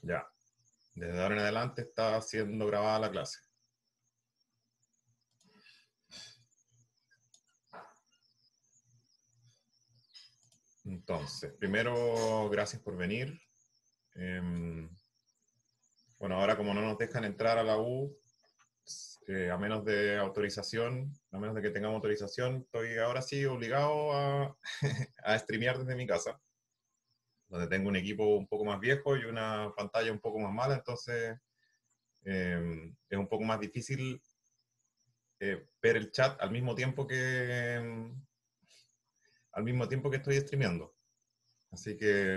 Ya. Desde ahora en adelante está siendo grabada la clase. Entonces, primero, gracias por venir. Bueno, ahora como no nos dejan entrar a la U, a menos de autorización, a menos de que tengamos autorización, estoy ahora sí obligado a, a streamear desde mi casa, donde tengo un equipo un poco más viejo y una pantalla un poco más mala, entonces es un poco más difícil ver el chat al mismo tiempo que estoy streameando. Así que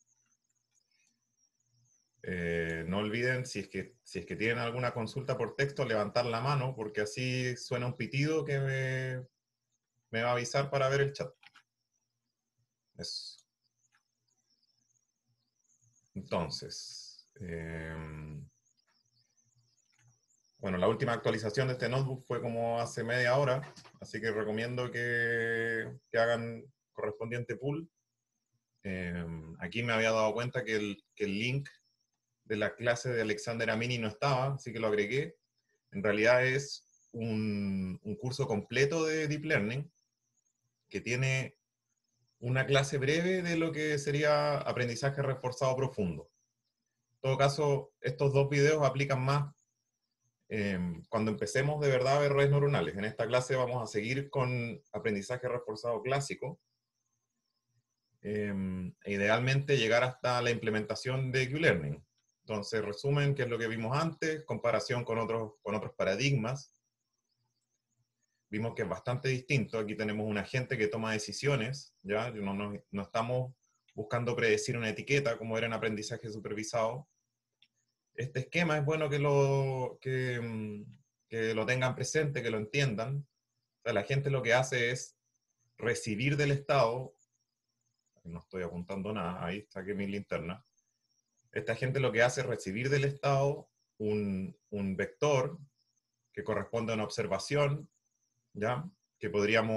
no olviden, si es que tienen alguna consulta por texto, levantar la mano, porque así suena un pitido que me va a avisar para ver el chat. Eso. Entonces, bueno, la última actualización de este notebook fue como hace media hora, así que recomiendo que hagan correspondiente pull. Aquí me había dado cuenta que el link de la clase de Alexander Amini no estaba, así que lo agregué. En realidad es un curso completo de Deep Learning que tiene una clase breve de lo que sería aprendizaje reforzado profundo. En todo caso, estos dos videos aplican más cuando empecemos de verdad a ver redes neuronales. En esta clase vamos a seguir con aprendizaje reforzado clásico. Idealmente llegar hasta la implementación de Q-Learning. Entonces, resumen, qué es lo que vimos antes, comparación con otros paradigmas. Vimos que es bastante distinto. Aquí tenemos un agente que toma decisiones, ¿ya? No estamos buscando predecir una etiqueta como era en aprendizaje supervisado. Este esquema es bueno que lo tengan presente, que lo entiendan. O sea, la gente lo que hace es recibir del Estado, no estoy apuntando nada, ahí está que mi linterna. Esta gente lo que hace es recibir del Estado un vector que corresponde a una observación, ¿ya? Que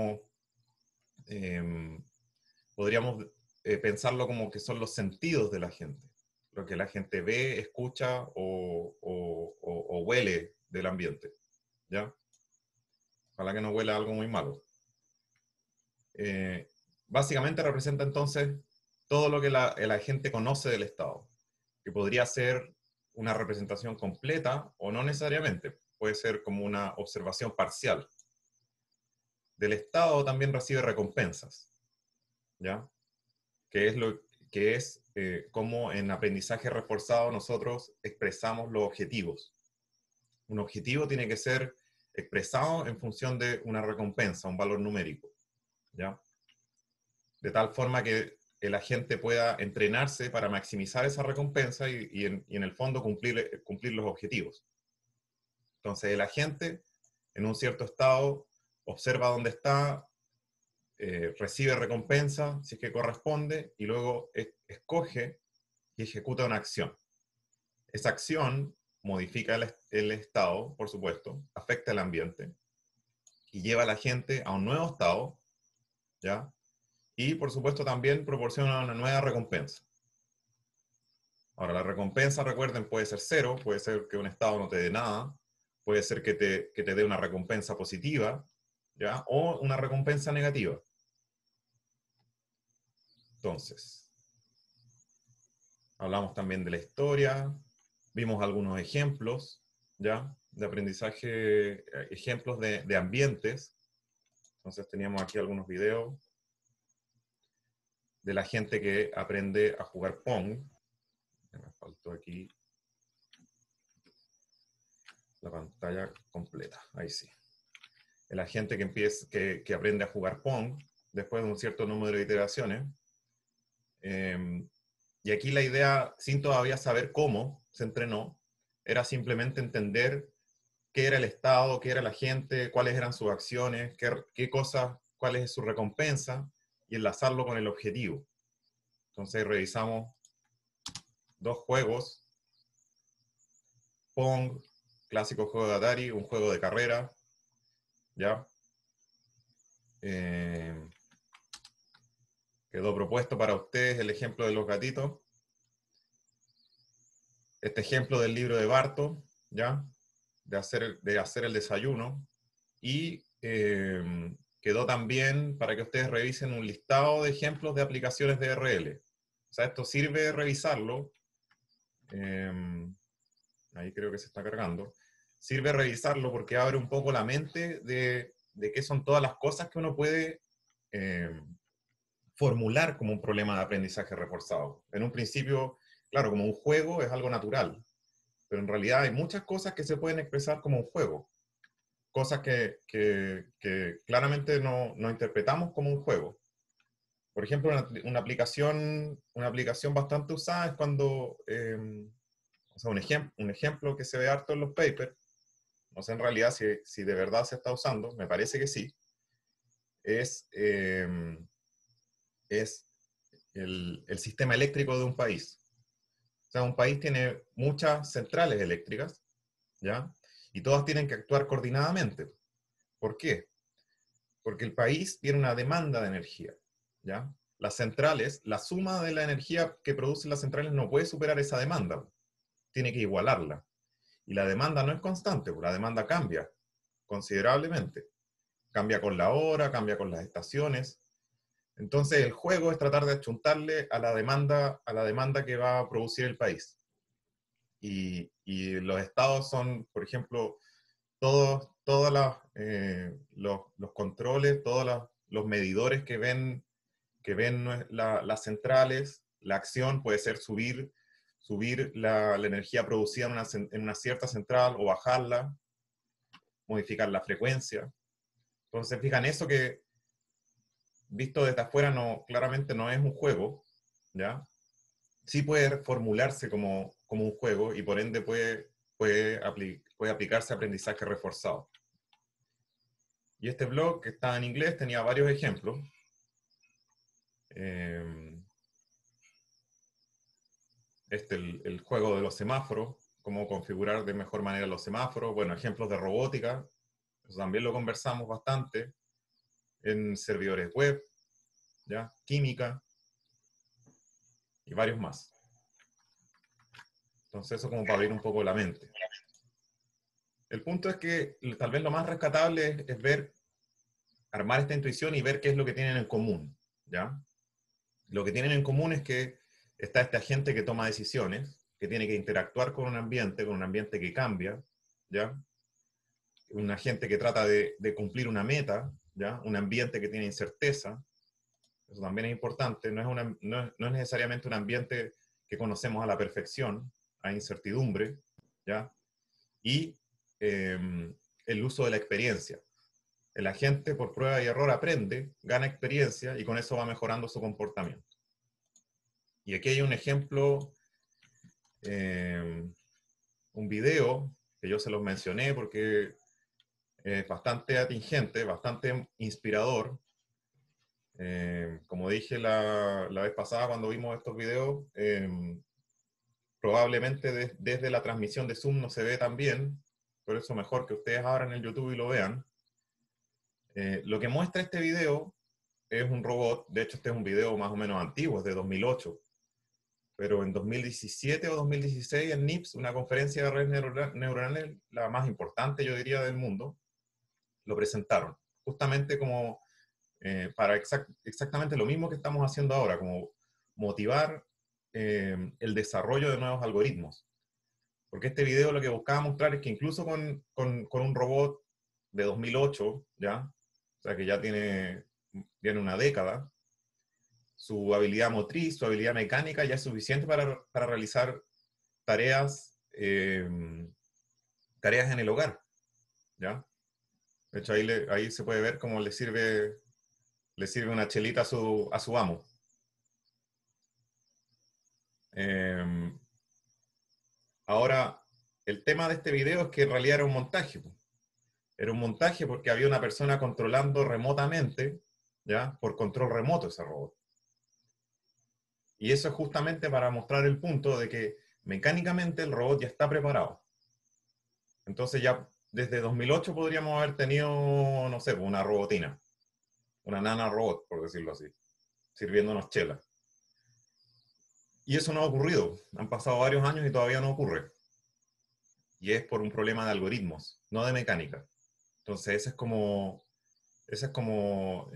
eh, podríamos pensarlo como que son los sentidos de la gente, lo que la gente ve, escucha o huele del ambiente, ¿ya? Ojalá que no huela algo muy malo. Eh, Básicamente representa entonces todo lo que la gente conoce del Estado, que podría ser una representación completa o no necesariamente, puede ser como una observación parcial. Del Estado también recibe recompensas, ¿ya? Que es lo que es cómo en aprendizaje reforzado nosotros expresamos los objetivos. Un objetivo tiene que ser expresado en función de una recompensa, un valor numérico, ¿ya? De tal forma que el agente pueda entrenarse para maximizar esa recompensa y en el fondo cumplir los objetivos. Entonces el agente en un cierto estado observa dónde está, recibe recompensa si es que corresponde y luego escoge y ejecuta una acción. Esa acción modifica el estado, por supuesto, afecta el ambiente y lleva a la gente a un nuevo estado, ¿ya? Y por supuesto también proporciona una nueva recompensa. Ahora, la recompensa, recuerden, puede ser cero, puede ser que un estado no te dé nada, puede ser que te dé una recompensa positiva, ¿ya? O una recompensa negativa. Entonces, hablamos también de la historia, vimos algunos ejemplos, ¿ya? De aprendizaje, ejemplos de ambientes. Entonces teníamos aquí algunos videos de la gente que aprende a jugar Pong. Me faltó aquí la pantalla completa, ahí sí. La gente que aprende a jugar Pong después de un cierto número de iteraciones. Y aquí la idea, sin todavía saber cómo se entrenó, era simplemente entender qué era el Estado, qué era la gente, cuáles eran sus acciones, qué cosas, cuál es su recompensa, y enlazarlo con el objetivo. Entonces revisamos dos juegos, Pong, clásico juego de Atari, un juego de carrera, ¿ya? Quedó propuesto para ustedes el ejemplo de los gatitos. este ejemplo del libro de Barto, ¿ya? De hacer el desayuno. Y quedó también para que ustedes revisen un listado de ejemplos de aplicaciones de RL. O sea, esto sirve revisarlo. Ahí creo que se está cargando. Sirve revisarlo porque abre un poco la mente de qué son todas las cosas que uno puede formular como un problema de aprendizaje reforzado. En un principio, claro, como un juego es algo natural, pero en realidad hay muchas cosas que se pueden expresar como un juego. Cosas que claramente no interpretamos como un juego. Por ejemplo, una aplicación bastante usada es cuando, o sea, un ejemplo que se ve harto en los papers, no sé en realidad si de verdad se está usando, me parece que sí, es el sistema eléctrico de un país. O sea, un país tiene muchas centrales eléctricas, ¿ya? Y todas tienen que actuar coordinadamente. ¿Por qué? Porque el país tiene una demanda de energía, ¿ya? Las centrales, la suma de la energía que producen las centrales no puede superar esa demanda, tiene que igualarla. Y la demanda no es constante, la demanda cambia considerablemente. Cambia con la hora, cambia con las estaciones. Entonces el juego es tratar de achuntarle a la demanda que va a producir el país. Y los estados son, por ejemplo, todos los controles, todos los medidores que ven las centrales, la acción puede ser subir la energía producida en una cierta central o bajarla, modificar la frecuencia. Entonces, fijan, eso que visto desde afuera claramente no es un juego, ¿ya? Sí puede formularse como un juego y por ende puede aplicarse a aprendizaje reforzado. Y este blog, que está en inglés, tenía varios ejemplos. El juego de los semáforos, cómo configurar de mejor manera los semáforos. Bueno, ejemplos de robótica, eso también lo conversamos bastante. En servidores web, ¿ya? Química y varios más. Entonces eso como para abrir un poco la mente. El punto es que tal vez lo más rescatable es ver, armar esta intuición y ver qué es lo que tienen en común, ¿ya? Lo que tienen en común es que está este agente que toma decisiones, que tiene que interactuar con un ambiente que cambia, ¿ya? Un agente que trata de cumplir una meta, ¿ya? Un ambiente que tiene incerteza, eso también es importante, no es necesariamente un ambiente que conocemos a la perfección, hay incertidumbre, ¿ya? Y el uso de la experiencia. El agente por prueba y error aprende, gana experiencia y con eso va mejorando su comportamiento. Y aquí hay un ejemplo, un video que yo se los mencioné porque es bastante atingente, bastante inspirador. Como dije la vez pasada cuando vimos estos videos, probablemente desde la transmisión de Zoom no se ve tan bien, por eso mejor que ustedes abran el YouTube y lo vean. Lo que muestra este video es un robot, de hecho este es un video más o menos antiguo, es de 2008, pero en 2017 o 2016 en NIPS, una conferencia de redes neuronales, la más importante yo diría del mundo, lo presentaron, justamente como para exactamente lo mismo que estamos haciendo ahora, como motivar el desarrollo de nuevos algoritmos. Porque este video lo que buscaba mostrar es que incluso con un robot de 2008, ¿ya? O sea que ya tiene una década, su habilidad motriz, su habilidad mecánica ya es suficiente para realizar tareas, tareas en el hogar, ¿ya? De hecho, ahí se puede ver cómo le sirve una chelita a su amo. Ahora, el tema de este video es que en realidad era un montaje. Era un montaje porque había una persona controlando remotamente, ¿ya? Por control remoto ese robot. Y eso es justamente para mostrar el punto de que mecánicamente el robot ya está preparado. Entonces ya desde 2008 podríamos haber tenido, no sé, una robotina, una nana robot, por decirlo así, sirviéndonos chela. Y eso no ha ocurrido. Han pasado varios años y todavía no ocurre. Y es por un problema de algoritmos, no de mecánica. Entonces, ese es como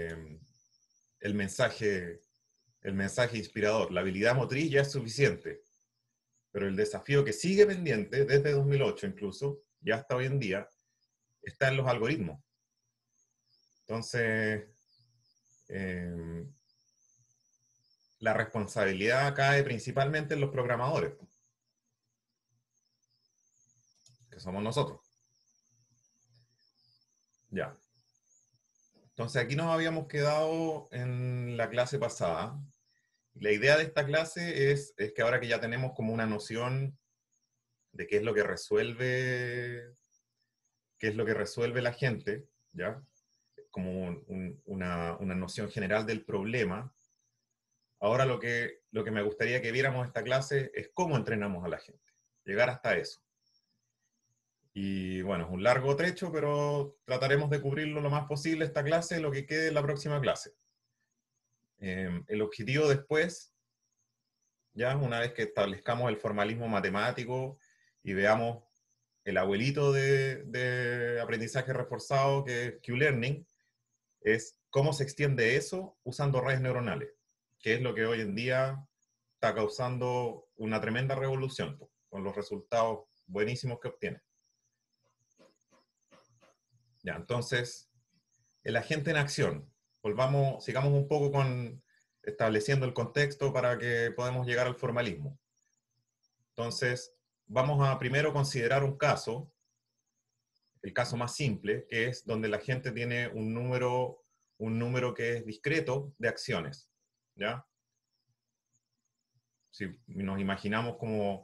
el mensaje inspirador. La habilidad motriz ya es suficiente, pero el desafío que sigue pendiente, desde 2008 incluso, y hasta hoy en día, está en los algoritmos. Entonces, eh, la responsabilidad cae principalmente en los programadores, que somos nosotros. Ya. Entonces, aquí nos habíamos quedado en la clase pasada. La idea de esta clase es que ahora que ya tenemos como una noción de qué es lo que resuelve la gente, ¿ya? Como una noción general del problema. Ahora lo que me gustaría que viéramos esta clase es cómo entrenamos a la gente, llegar hasta eso. Y bueno, es un largo trecho, pero trataremos de cubrirlo lo más posible esta clase, lo que quede en la próxima clase. El objetivo después, ya una vez que establezcamos el formalismo matemático y veamos el abuelito de aprendizaje reforzado, que es Q-Learning, es cómo se extiende eso usando redes neuronales, que es lo que hoy en día está causando una tremenda revolución, con los resultados buenísimos que obtiene. Ya, entonces, el agente en acción. Sigamos un poco estableciendo el contexto para que podamos llegar al formalismo. Entonces, vamos a primero considerar un caso, el caso más simple, que es donde la gente tiene un número que es discreto de acciones, ¿ya? Si nos imaginamos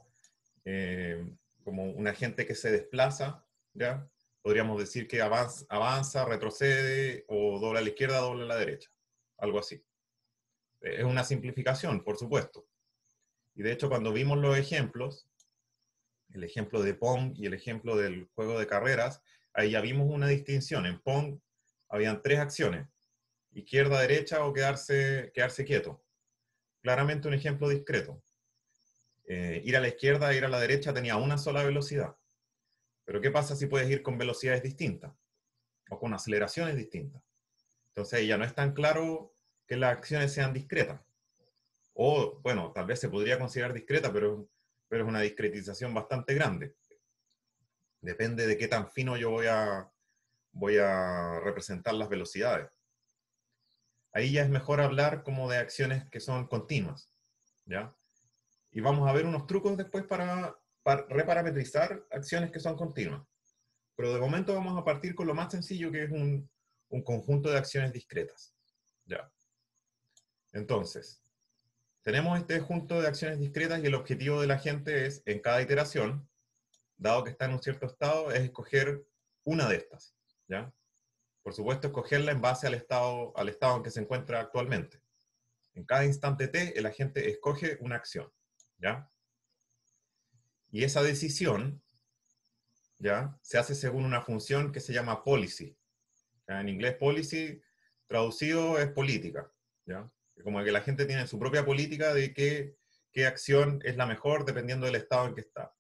como un agente que se desplaza, ¿ya? Podríamos decir que avanza, retrocede, o dobla a la izquierda, dobla a la derecha, algo así. Es una simplificación, por supuesto. Y de hecho, cuando vimos los ejemplos, el ejemplo de Pong y el ejemplo del juego de carreras, ahí ya vimos una distinción. En Pong habían tres acciones: izquierda, derecha o quedarse quieto. Claramente un ejemplo discreto. Ir a la izquierda, ir a la derecha tenía una sola velocidad. Pero ¿qué pasa si puedes ir con velocidades distintas? O con aceleraciones distintas. Entonces ahí ya no es tan claro que las acciones sean discretas. O, bueno, tal vez se podría considerar discreta, pero es una discretización bastante grande. Depende de qué tan fino yo voy a representar las velocidades. Ahí ya es mejor hablar como de acciones que son continuas, ¿ya? Y vamos a ver unos trucos después para reparametrizar acciones que son continuas. Pero de momento vamos a partir con lo más sencillo, que es un conjunto de acciones discretas, ¿ya? Entonces, tenemos este conjunto de acciones discretas y el objetivo de la gente es, en cada iteración, dado que está en un cierto estado, es escoger una de estas, ¿ya? Por supuesto, escogerla en base al estado en que se encuentra actualmente. En cada instante t, el agente escoge una acción, ¿ya? Y esa decisión, ¿ya?, se hace según una función que se llama policy. ¿Ya? En inglés, policy, traducido, es política, ¿ya? Como que la gente tiene su propia política de qué acción es la mejor dependiendo del estado en que está.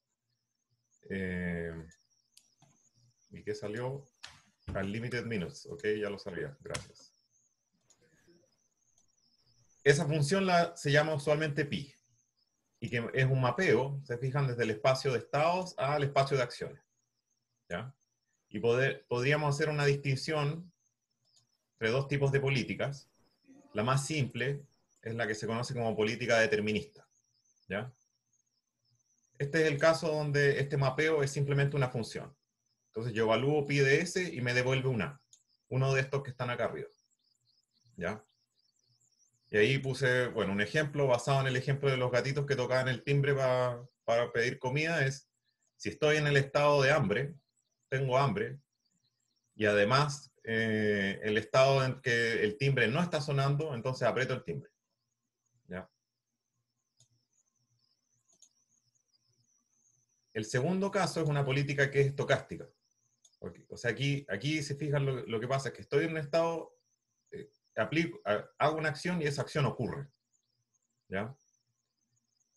¿Y qué salió? Unlimited minutes, ok, ya lo sabía, gracias. Esa función se llama usualmente pi, y que es un mapeo, se fijan, desde el espacio de estados al espacio de acciones, ¿ya? Y podríamos hacer una distinción entre dos tipos de políticas. La más simple es la que se conoce como política determinista, ¿ya? Este es el caso donde este mapeo es simplemente una función. Entonces yo evalúo pi de s y me devuelve uno de estos que están acá arriba, ¿ya? Y ahí puse, bueno, un ejemplo basado en el ejemplo de los gatitos que tocaban el timbre para pedir comida. Es, si estoy en el estado de hambre, tengo hambre, y además el estado en que el timbre no está sonando, entonces aprieto el timbre, ¿ya? El segundo caso es una política que es estocástica. O sea, aquí se fijan lo que pasa es que estoy en un estado, hago una acción y esa acción ocurre, ¿ya?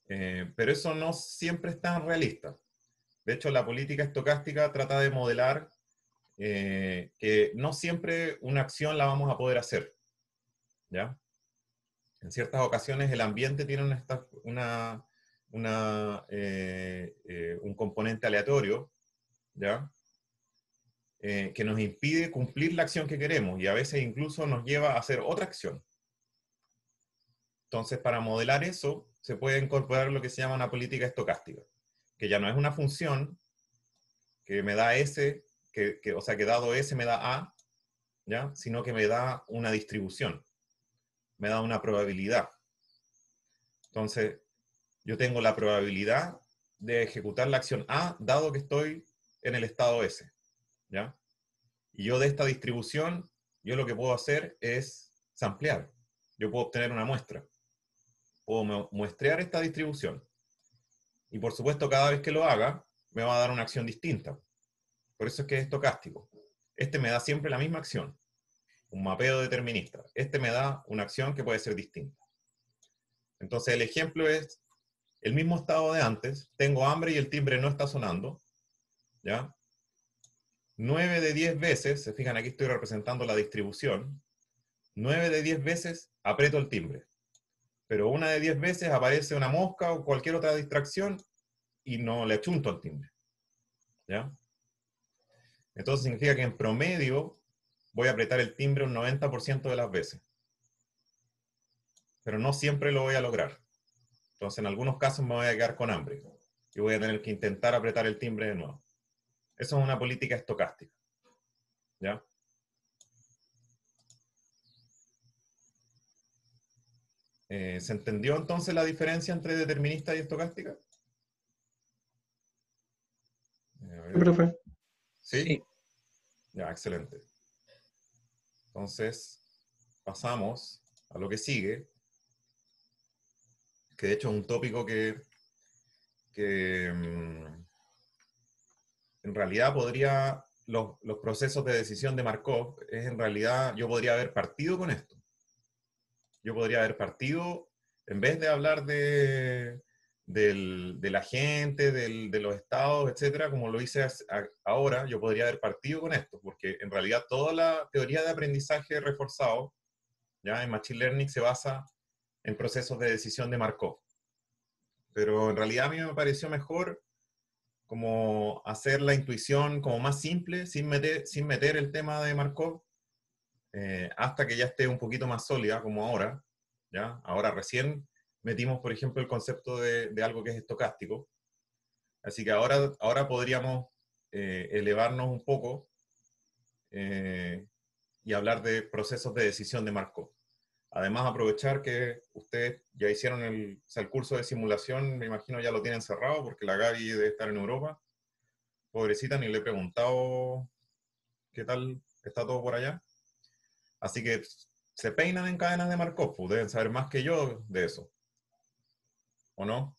Pero eso no siempre es tan realista. De hecho, la política estocástica trata de modelar que no siempre una acción la vamos a poder hacer, ¿ya? En ciertas ocasiones el ambiente tiene un componente aleatorio, ¿ya? Que nos impide cumplir la acción que queremos y a veces incluso nos lleva a hacer otra acción. Entonces, para modelar eso, se puede incorporar lo que se llama una política estocástica, que ya no es una función que me da S, o sea, que dado S me da A, ¿ya? Sino que me da una distribución, me da una probabilidad. Entonces, yo tengo la probabilidad de ejecutar la acción A, dado que estoy en el estado S, ¿ya? Y yo de esta distribución, yo lo que puedo hacer es samplear. Yo puedo obtener una muestra. Puedo muestrear esta distribución. Y por supuesto, cada vez que lo haga, me va a dar una acción distinta. Por eso es que es estocástico. Este me da siempre la misma acción. Un mapeo determinista. Este me da una acción que puede ser distinta. Entonces el ejemplo es el mismo estado de antes. Tengo hambre y el timbre no está sonando. ¿Ya? 9 de 10 veces, se fijan aquí estoy representando la distribución, 9 de 10 veces aprieto el timbre. Pero una de 10 veces aparece una mosca o cualquier otra distracción y no le achunto al timbre. ¿Ya? Entonces significa que en promedio voy a apretar el timbre un 90% de las veces. Pero no siempre lo voy a lograr. Entonces en algunos casos me voy a quedar con hambre y voy a tener que intentar apretar el timbre de nuevo. Eso es una política estocástica. ¿Ya? ¿Se entendió entonces la diferencia entre determinista y estocástica? A Sí, ver. profe. ¿Sí? Sí. Ya, excelente. Entonces, pasamos a lo que sigue, que de hecho es un tópico que en realidad podría, los procesos de decisión de Markov, es en realidad, yo podría haber partido con esto. Yo podría haber partido, en vez de hablar de la gente, de los estados, etcétera, como lo hice ahora, yo podría haber partido con esto, porque en realidad toda la teoría de aprendizaje reforzado, ya en Machine Learning, se basa en procesos de decisión de Markov. Pero en realidad a mí me pareció mejor como hacer la intuición como más simple, sin meter el tema de Markov, hasta que ya esté un poquito más sólida, como ahora. ¿Ya? Ahora recién metimos, por ejemplo, el concepto de algo que es estocástico. Así que ahora podríamos elevarnos un poco y hablar de procesos de decisión de Markov. Además, aprovechar que ustedes ya hicieron el curso de simulación, me imagino ya lo tienen cerrado, porque la Gaby debe estar en Europa. Pobrecita, ni le he preguntado qué tal está todo por allá. Así que se peinan en cadenas de Markov, pues deben saber más que yo de eso. ¿O no?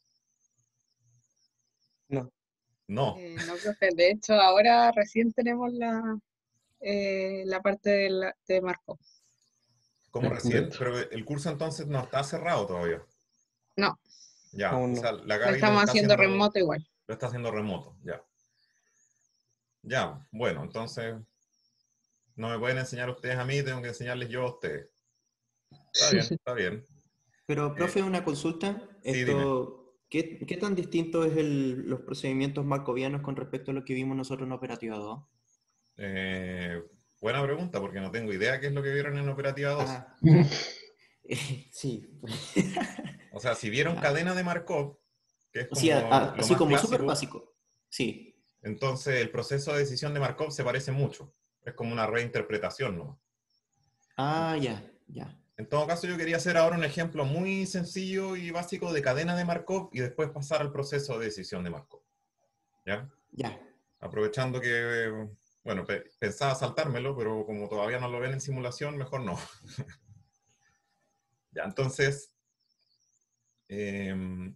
No. No. No, profe, de hecho ahora recién tenemos la parte de Marco. ¿Cómo recién? Dentro. Pero el curso entonces no está cerrado todavía. No, Ya, o Aún sea, no. la lo Gaby estamos haciendo remoto igual. lo está haciendo remoto, ya. Ya, bueno, entonces no me pueden enseñar ustedes a mí, tengo que enseñarles yo a ustedes. Está bien, está bien. Pero, Eh, profe, una consulta. sí, dime. ¿Qué tan distinto es los procedimientos marcovianos con respecto a lo que vimos nosotros en Operativa 2? Eh, Buena pregunta, porque no tengo idea qué es lo que vieron en Operativa 2. Ah, ya. Sí. O sea, si vieron Ya. cadena de Markov, que es Sí, como lo así más como súper clásico, básico. Sí. entonces el proceso de decisión de Markov se parece mucho. Es como una reinterpretación, ¿no? Ah, ya, ya. En todo caso, yo quería hacer ahora un ejemplo muy sencillo y básico de cadena de Markov y después pasar al proceso de decisión de Markov. ¿Ya? Ya. Aprovechando que, bueno, pensaba saltármelo, pero como todavía no lo ven en simulación, mejor no. Ya, entonces, eh,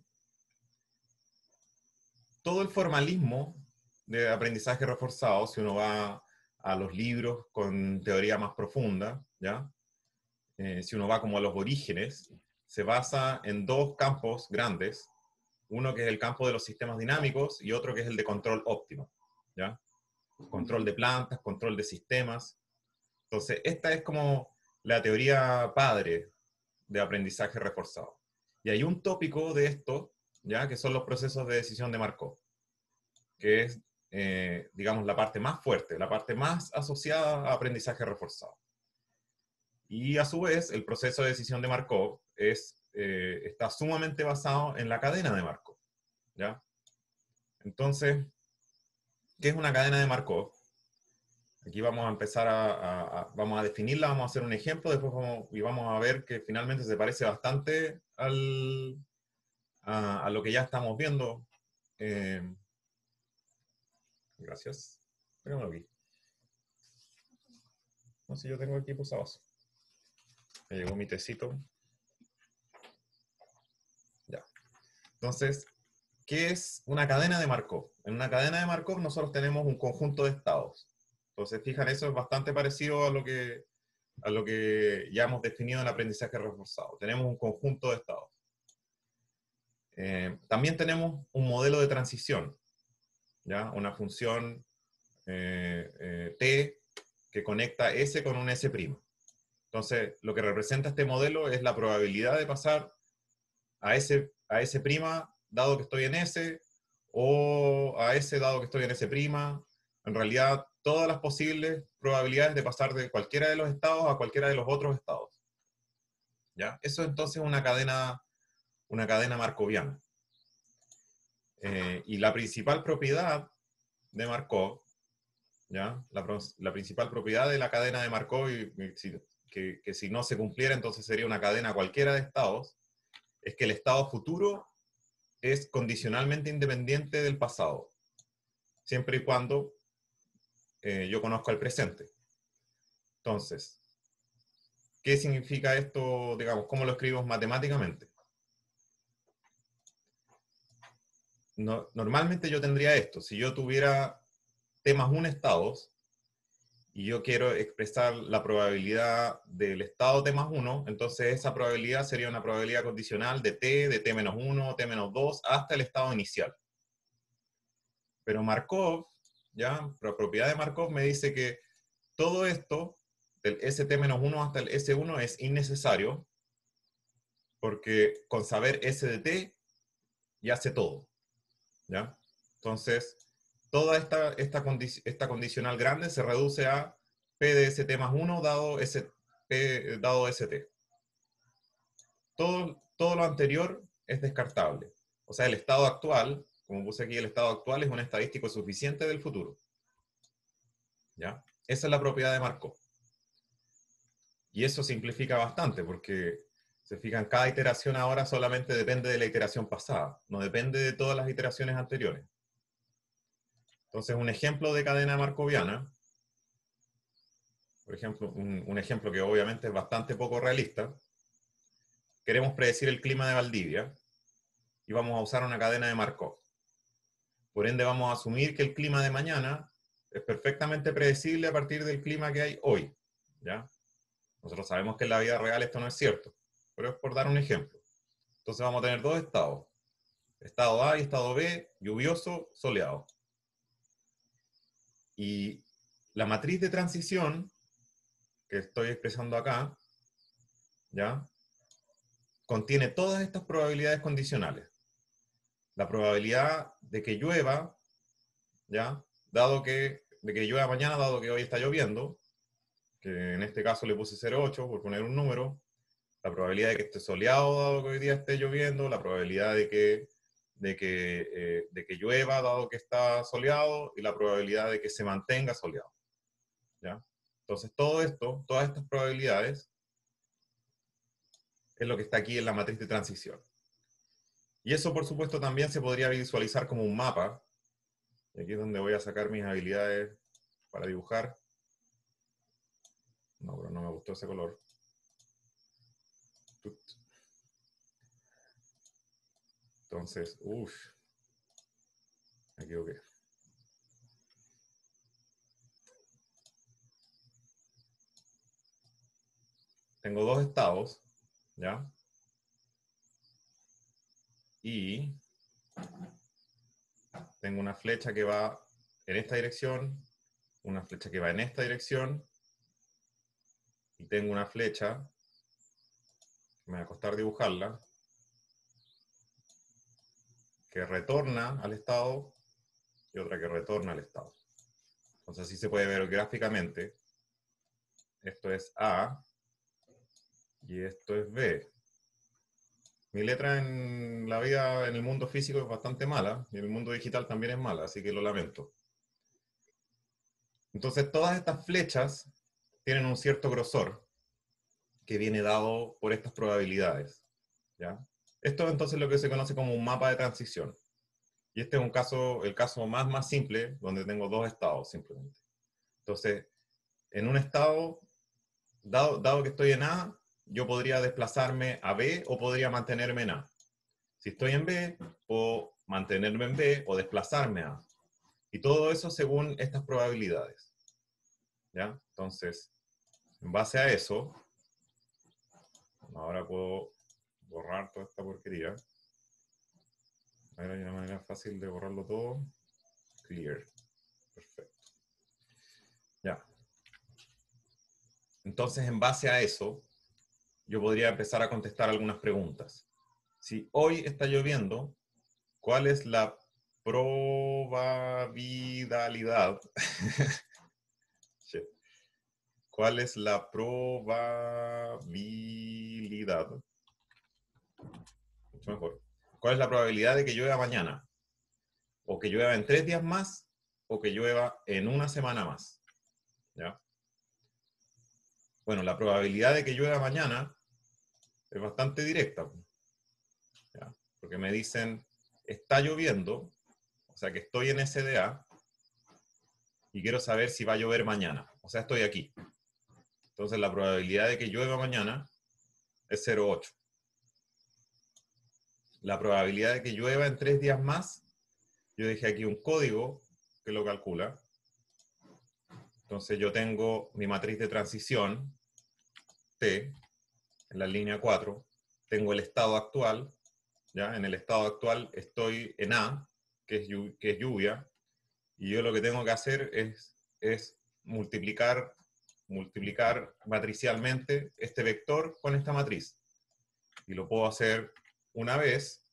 todo el formalismo de aprendizaje reforzado, si uno va a los libros con teoría más profunda, ¿ya? Si uno va como a los orígenes, se basa en dos campos grandes, Uno que es el campo de los sistemas dinámicos y otro que es el de control óptimo, ¿ya? Control de plantas, control de sistemas. Entonces, esta es como la teoría padre de aprendizaje reforzado. Y hay un tópico de esto, ¿ya? Que son los procesos de decisión de Markov, que es, digamos, la parte más fuerte, la parte más asociada a aprendizaje reforzado. Y a su vez, el proceso de decisión de Markov está sumamente basado en la cadena de Markov, ¿ya? Entonces, ¿qué es una cadena de Markov? Aquí vamos a empezar vamos a definirla, vamos a hacer un ejemplo, después vamos a ver que finalmente se parece bastante a lo que ya estamos viendo. Gracias. Déjamelo aquí. No sé, yo tengo aquí pusados. Me llegó mi tecito. Ya. Entonces, ¿qué es una cadena de Markov? En una cadena de Markov nosotros tenemos un conjunto de estados. Entonces, fijan, eso es bastante parecido a lo que ya hemos definido en el aprendizaje reforzado. Tenemos un conjunto de estados. También tenemos un modelo de transición, ¿ya? Una función t que conecta S con un S'. Entonces, lo que representa este modelo es la probabilidad de pasar a S', dado que estoy en S, o a S dado que estoy en S'. En realidad, todas las posibles probabilidades de pasar de cualquiera de los estados a cualquiera de los otros estados. ¿Ya? Eso entonces es una cadena markoviana. Y la principal propiedad de Markov, ¿ya? La principal propiedad de la cadena de Markov, que si no se cumpliera entonces sería una cadena cualquiera de estados, es que el estado futuro es condicionalmente independiente del pasado, siempre y cuando yo conozca el presente. Entonces, ¿qué significa esto? Digamos, ¿cómo lo escribimos matemáticamente? Normalmente yo tendría esto. Si yo tuviera t más 1 estados y yo quiero expresar la probabilidad del estado t más 1, entonces esa probabilidad sería una probabilidad condicional de t menos 1, t menos 2, hasta el estado inicial. Pero Markov, ¿ya? La propiedad de Markov me dice que todo esto, del st-1 hasta el s1, es innecesario, porque con saber s de t, ya sé todo, ¿ya? Entonces, toda esta condicional grande se reduce a p de st más 1 dado st. Todo lo anterior es descartable. O sea, el estado actual, como puse aquí, el estado actual es un estadístico suficiente del futuro. ¿Ya? Esa es la propiedad de Markov. Y eso simplifica bastante, porque se fijan, cada iteración ahora solamente depende de la iteración pasada, no depende de todas las iteraciones anteriores. Entonces, un ejemplo de cadena markoviana, por ejemplo, un ejemplo que obviamente es bastante poco realista. Queremos predecir el clima de Valdivia y vamos a usar una cadena de Markov. Por ende, vamos a asumir que el clima de mañana es perfectamente predecible a partir del clima que hay hoy, ¿ya? Nosotros sabemos que en la vida real esto no es cierto, pero es por dar un ejemplo. Entonces vamos a tener dos estados. Estado A y estado B, lluvioso, soleado. Y la matriz de transición que estoy expresando acá, ¿ya? Contiene todas estas probabilidades condicionales. La probabilidad de que llueva, ¿ya? De que llueva mañana, dado que hoy está lloviendo, que en este caso le puse 0,8 por poner un número. La probabilidad de que esté soleado, dado que hoy día esté lloviendo. La probabilidad de que llueva, dado que está soleado. Y la probabilidad de que se mantenga soleado, ¿ya? Entonces, todo esto, todas estas probabilidades, es lo que está aquí en la matriz de transición. Y eso, por supuesto, también se podría visualizar como un mapa. Y aquí es donde voy a sacar mis habilidades para dibujar. No, pero no me gustó ese color. Entonces, me equivoqué. Tengo dos estados, ¿ya? Y Tengo una flecha que va en esta dirección, una flecha que va en esta dirección, y tengo una flecha, me va a costar dibujarla, que retorna al estado y otra que retorna al estado. Entonces así se puede ver gráficamente. Esto es A y esto es B. Mi letra en la vida, en el mundo físico es bastante mala, y en el mundo digital también es mala, así que lo lamento. Entonces todas estas flechas tienen un cierto grosor que viene dado por estas probabilidades, ¿ya? Esto entonces es lo que se conoce como un mapa de transición. Y este es un caso, el caso más simple, donde tengo dos estados simplemente. Entonces, en un estado, dado que estoy en A, yo podría desplazarme a B o podría mantenerme en A. Si estoy en B, puedo mantenerme en B o desplazarme a A. Y todo eso según estas probabilidades, ¿ya? Entonces, en base a eso, ahora puedo borrar toda esta porquería. Ahora hay una manera fácil de borrarlo todo. Clear. Perfecto. Ya. Entonces, en base a eso, yo podría empezar a contestar algunas preguntas. Si hoy está lloviendo, ¿cuál es la probabilidad? ¿Cuál es la probabilidad? Mucho mejor. ¿Cuál es la probabilidad de que llueva mañana? O que llueva en 3 días más, o que llueva en una semana más. ¿Ya? Bueno, la probabilidad de que llueva mañana es bastante directa. ¿Ya? Porque me dicen, está lloviendo, o sea que estoy en SDA, y quiero saber si va a llover mañana. O sea, estoy aquí. Entonces la probabilidad de que llueva mañana es 0,8. La probabilidad de que llueva en 3 días más, yo dejé aquí un código que lo calcula. Entonces yo tengo mi matriz de transición, T, en la línea 4. Tengo el estado actual, ¿ya? En el estado actual estoy en A, que es lluvia, y yo lo que tengo que hacer es multiplicar matricialmente este vector con esta matriz. Y lo puedo hacer una vez,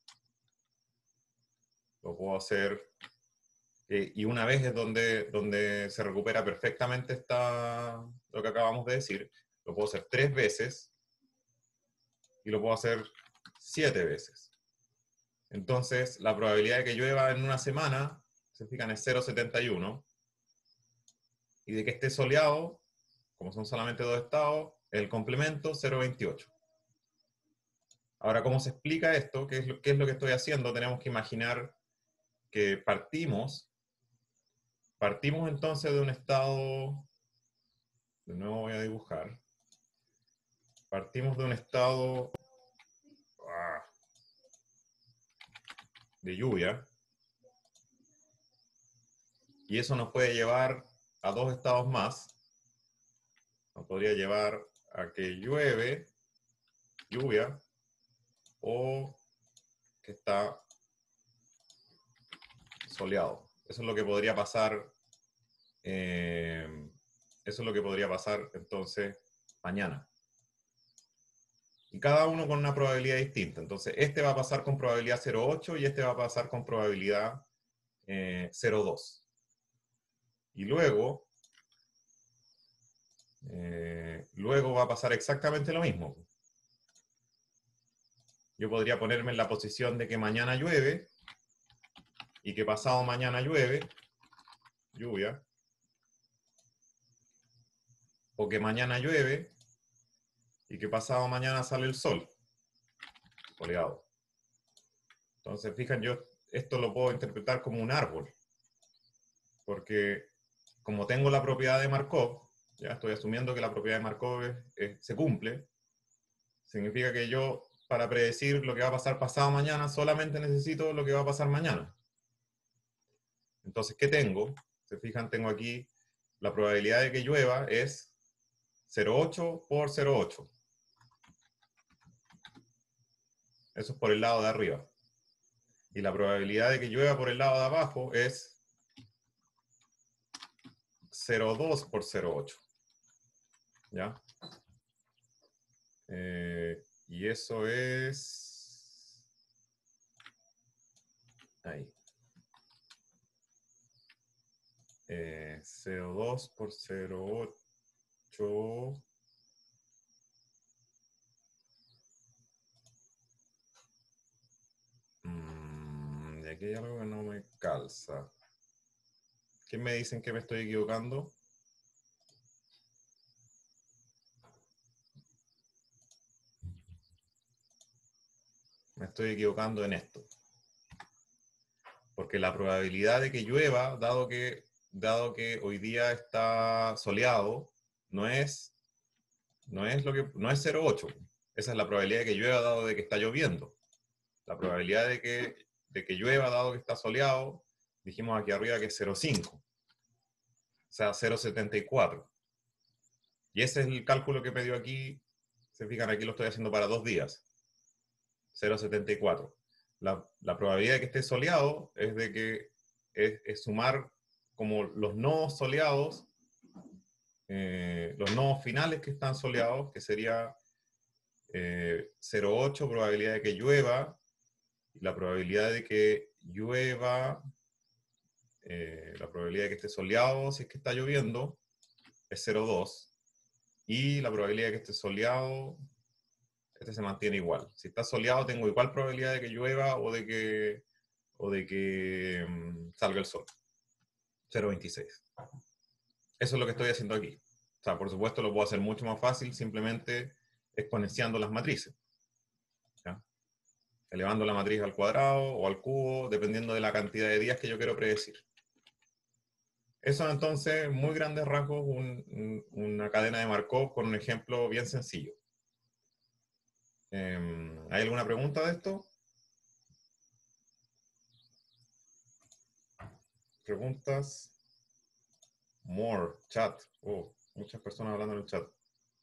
lo puedo hacer, y una vez es donde se recupera perfectamente lo que acabamos de decir. Lo puedo hacer 3 veces, y lo puedo hacer 7 veces. Entonces, la probabilidad de que llueva en una semana, se fijan, es 0,71. Y de que esté soleado, como son solamente dos estados, el complemento 0,28. Ahora, ¿cómo se explica esto? ¿Qué es lo que estoy haciendo? Tenemos que imaginar que partimos entonces de un estado, de nuevo voy a dibujar, partimos de un estado de lluvia, y eso nos puede llevar a dos estados más. Nos podría llevar a que lluvia, o que está soleado. Eso es lo que podría pasar, entonces mañana. Y cada uno con una probabilidad distinta. Entonces, este va a pasar con probabilidad 0,8 y este va a pasar con probabilidad 0,2. Y luego va a pasar exactamente lo mismo. Yo podría ponerme en la posición de que mañana llueve y que pasado mañana lluvia, o que mañana llueve y que pasado mañana sale el sol, soleado. Entonces, fijan, yo esto lo puedo interpretar como un árbol, porque como tengo la propiedad de Markov, ya estoy asumiendo que la propiedad de Markov se cumple, significa que yo, para predecir lo que va a pasar pasado mañana, solamente necesito lo que va a pasar mañana. Entonces, ¿qué tengo? Se fijan, tengo aquí la probabilidad de que llueva es 0,8 por 0,8. Eso es por el lado de arriba. Y la probabilidad de que llueva por el lado de abajo es 0,2 por 0,8. ¿Ya? Y eso es... Ahí. 0,2 por 0,8... Y aquí hay algo que no me calza. ¿Qué me dicen que me estoy equivocando? Me estoy equivocando en esto. Porque la probabilidad de que llueva, dado que hoy día está soleado, no es 0,8. Esa es la probabilidad de que llueva dado de que está lloviendo. La probabilidad de que llueva dado que está soleado, dijimos aquí arriba que es 0,5. O sea, 0,74. Y ese es el cálculo que me dio aquí. Se fijan, aquí lo estoy haciendo para 2 días. 0,74. La probabilidad de que esté soleado es de que es sumar como los nodos soleados, los nodos finales que están soleados, que sería 0,8 probabilidad de que llueva, y la probabilidad de que llueva, la probabilidad de que esté soleado si es que está lloviendo, es 0,2, y la probabilidad de que esté soleado, este se mantiene igual. Si está soleado tengo igual probabilidad de que llueva o de que salga el sol. 0,26. Eso es lo que estoy haciendo aquí. O sea, por supuesto lo puedo hacer mucho más fácil simplemente exponenciando las matrices. ¿Ya? Elevando la matriz al cuadrado o al cubo, dependiendo de la cantidad de días que yo quiero predecir. Eso entonces, muy grandes rasgos, una cadena de Markov con un ejemplo bien sencillo. ¿Hay alguna pregunta de esto? ¿Preguntas? More, chat. Oh, muchas personas hablando en el chat.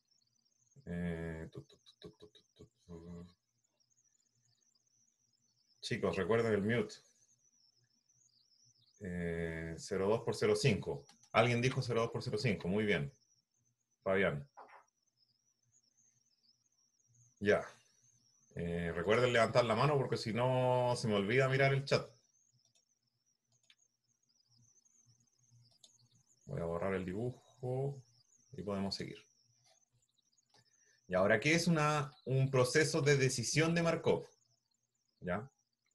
Chicos, recuerden el mute. 0,2 por 0,5. Alguien dijo 0,2 por 0,5. Muy bien. Fabián. Ya. Recuerden levantar la mano porque si no se me olvida mirar el chat. Voy a borrar el dibujo y podemos seguir. Y ahora, ¿qué es un proceso de decisión de Markov? ¿Ya?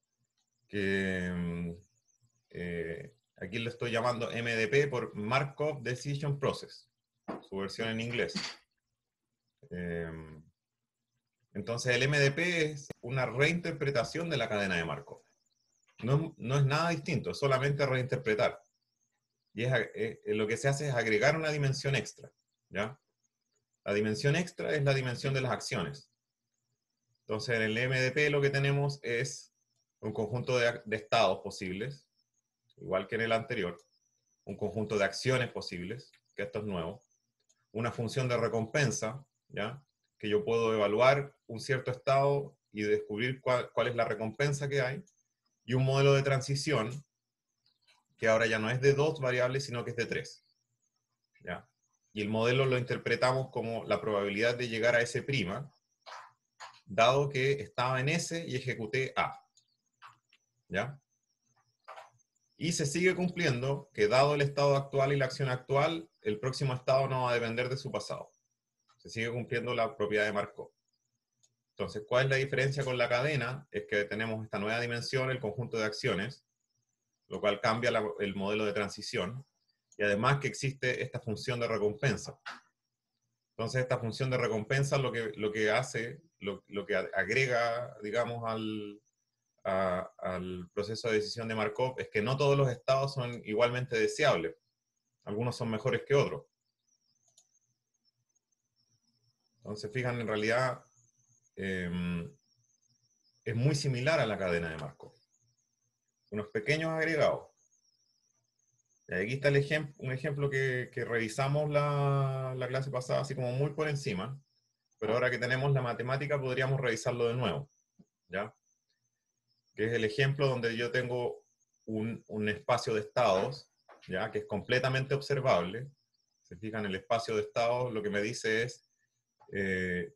Que aquí lo estoy llamando MDP por Markov Decision Process, su versión en inglés. Entonces el MDP es una reinterpretación de la cadena de Markov. No es nada distinto, es solamente reinterpretar. Y lo que se hace es agregar una dimensión extra. ¿Ya? La dimensión extra es la dimensión de las acciones. Entonces en el MDP lo que tenemos es un conjunto de estados posibles, igual que en el anterior, un conjunto de acciones posibles, que esto es nuevo, una función de recompensa, ¿ya? Que yo puedo evaluar un cierto estado y descubrir cuál es la recompensa que hay, y un modelo de transición que ahora ya no es de 2 variables, sino que es de 3. ¿Ya? Y el modelo lo interpretamos como la probabilidad de llegar a S', dado que estaba en S y ejecuté A. ¿Ya? Y se sigue cumpliendo que dado el estado actual y la acción actual, el próximo estado no va a depender de su pasado. Se sigue cumpliendo la propiedad de Markov. Entonces, ¿cuál es la diferencia con la cadena? Es que tenemos esta nueva dimensión, el conjunto de acciones, lo cual cambia el modelo de transición, y además que existe esta función de recompensa. Entonces, esta función de recompensa lo que hace, lo que agrega, digamos, al proceso de decisión de Markov es que no todos los estados son igualmente deseables. Algunos son mejores que otros. Entonces, fijan, en realidad es muy similar a la cadena de Markov. Unos pequeños agregados. Y aquí está un ejemplo que revisamos la clase pasada, así como muy por encima, pero ahora que tenemos la matemática podríamos revisarlo de nuevo. ¿Ya? que es el ejemplo donde yo tengo un espacio de estados, ¿ya? Que es completamente observable. Se fijan, el espacio de estados lo que me dice es, eh,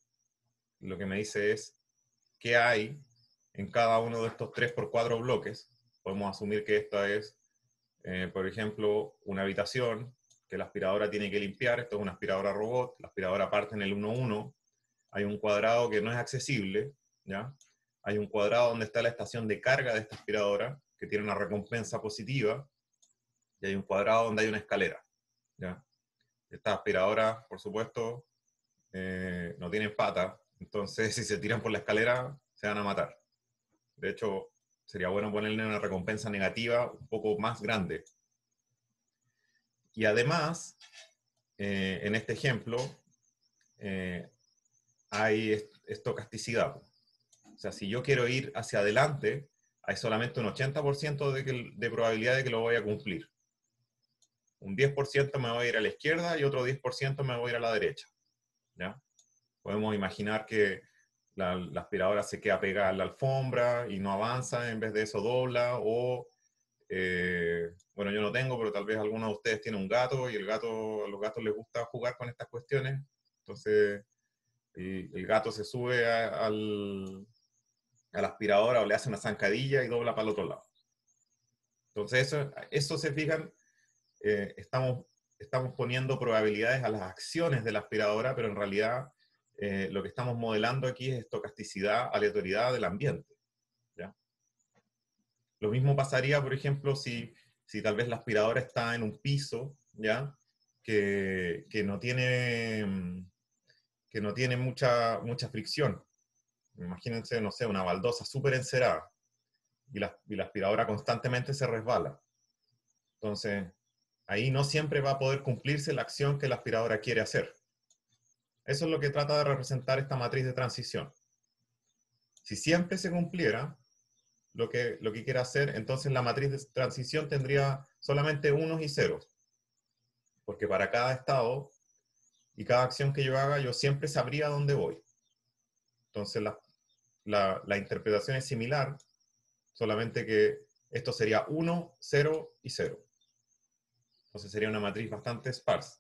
qué hay en cada uno de estos 3 por 4 bloques. Podemos asumir que esta es, por ejemplo, una habitación que la aspiradora tiene que limpiar. Esto es una aspiradora robot. La aspiradora parte en el 1-1. Hay un cuadrado que no es accesible, ¿ya? Hay un cuadrado donde está la estación de carga de esta aspiradora, que tiene una recompensa positiva, y hay un cuadrado donde hay una escalera, ¿ya? Estas aspiradoras, por supuesto, no tienen pata, entonces si se tiran por la escalera, se van a matar. De hecho, sería bueno ponerle una recompensa negativa un poco más grande. Y además, en este ejemplo, hay estocasticidad. O sea, si yo quiero ir hacia adelante, hay solamente un 80% de probabilidad de que lo voy a cumplir. Un 10% me voy a ir a la izquierda y otro 10% me voy a ir a la derecha, ¿ya? Podemos imaginar que la aspiradora se queda pegada a la alfombra y no avanza, en vez de eso dobla, o, bueno, yo no tengo, pero tal vez alguno de ustedes tiene un gato y a los gatos les gusta jugar con estas cuestiones, entonces el gato se sube a la aspiradora o le hace una zancadilla y dobla para el otro lado. Entonces eso se fijan, estamos poniendo probabilidades a las acciones de la aspiradora, pero en realidad lo que estamos modelando aquí es estocasticidad, aleatoriedad del ambiente, ¿ya? Lo mismo pasaría, por ejemplo, si tal vez la aspiradora está en un piso, ¿ya? Que no tiene mucha fricción. Imagínense, no sé, una baldosa súper encerada y la aspiradora constantemente se resbala. Entonces, ahí no siempre va a poder cumplirse la acción que la aspiradora quiere hacer. Eso es lo que trata de representar esta matriz de transición. Si siempre se cumpliera lo que quiere hacer, entonces la matriz de transición tendría solamente unos y ceros. Porque para cada estado y cada acción que yo haga, yo siempre sabría dónde voy. Entonces la interpretación es similar, solamente que esto sería 1, 0 y 0. Entonces sería una matriz bastante esparsa.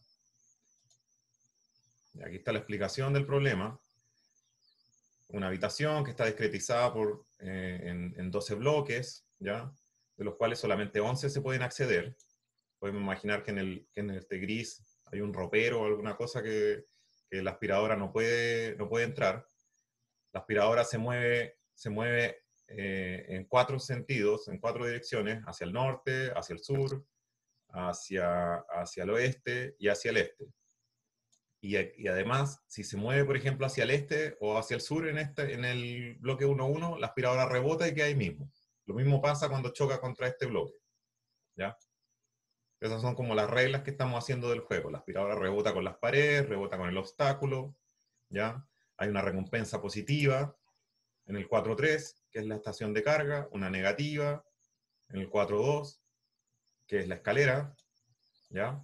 Y aquí está la explicación del problema. Una habitación que está discretizada en 12 bloques, ¿ya? De los cuales solamente 11 se pueden acceder. Podemos imaginar que en este gris hay un ropero o alguna cosa que la aspiradora no puede entrar. La aspiradora se mueve en 4 sentidos, en 4 direcciones, hacia el norte, hacia el sur, hacia el oeste y hacia el este. Y además, si se mueve, por ejemplo, hacia el este o hacia el sur en el bloque 1-1, la aspiradora rebota y queda ahí mismo. Lo mismo pasa cuando choca contra este bloque, ¿ya? Esas son como las reglas que estamos haciendo del juego. La aspiradora rebota con las paredes, rebota con el obstáculo, ¿ya? Hay una recompensa positiva en el 4-3, que es la estación de carga, una negativa en el 4-2, que es la escalera, ¿ya?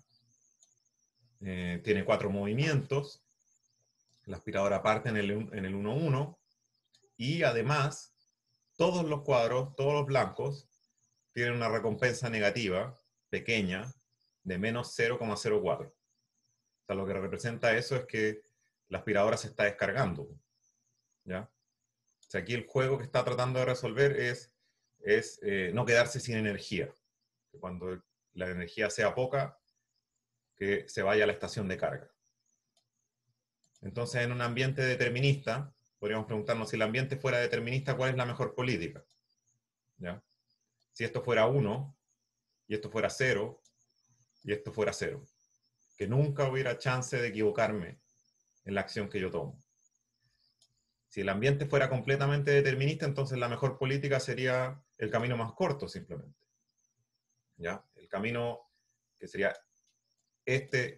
Tiene 4 movimientos. La aspiradora parte en el 1-1 y además todos los cuadros, todos los blancos, tienen una recompensa negativa pequeña de menos 0,04. O sea, lo que representa eso es que la aspiradora se está descargando, ¿ya? O sea, aquí el juego que está tratando de resolver es no quedarse sin energía. Que cuando la energía sea poca, que se vaya a la estación de carga. Entonces, en un ambiente determinista, podríamos preguntarnos, si el ambiente fuera determinista, ¿cuál es la mejor política? ¿Ya? Si esto fuera 1, y esto fuera 0, y esto fuera 0. Que nunca hubiera chance de equivocarme en la acción que yo tomo. Si el ambiente fuera completamente determinista, entonces la mejor política sería el camino más corto, simplemente. ¿Ya? El camino que sería este,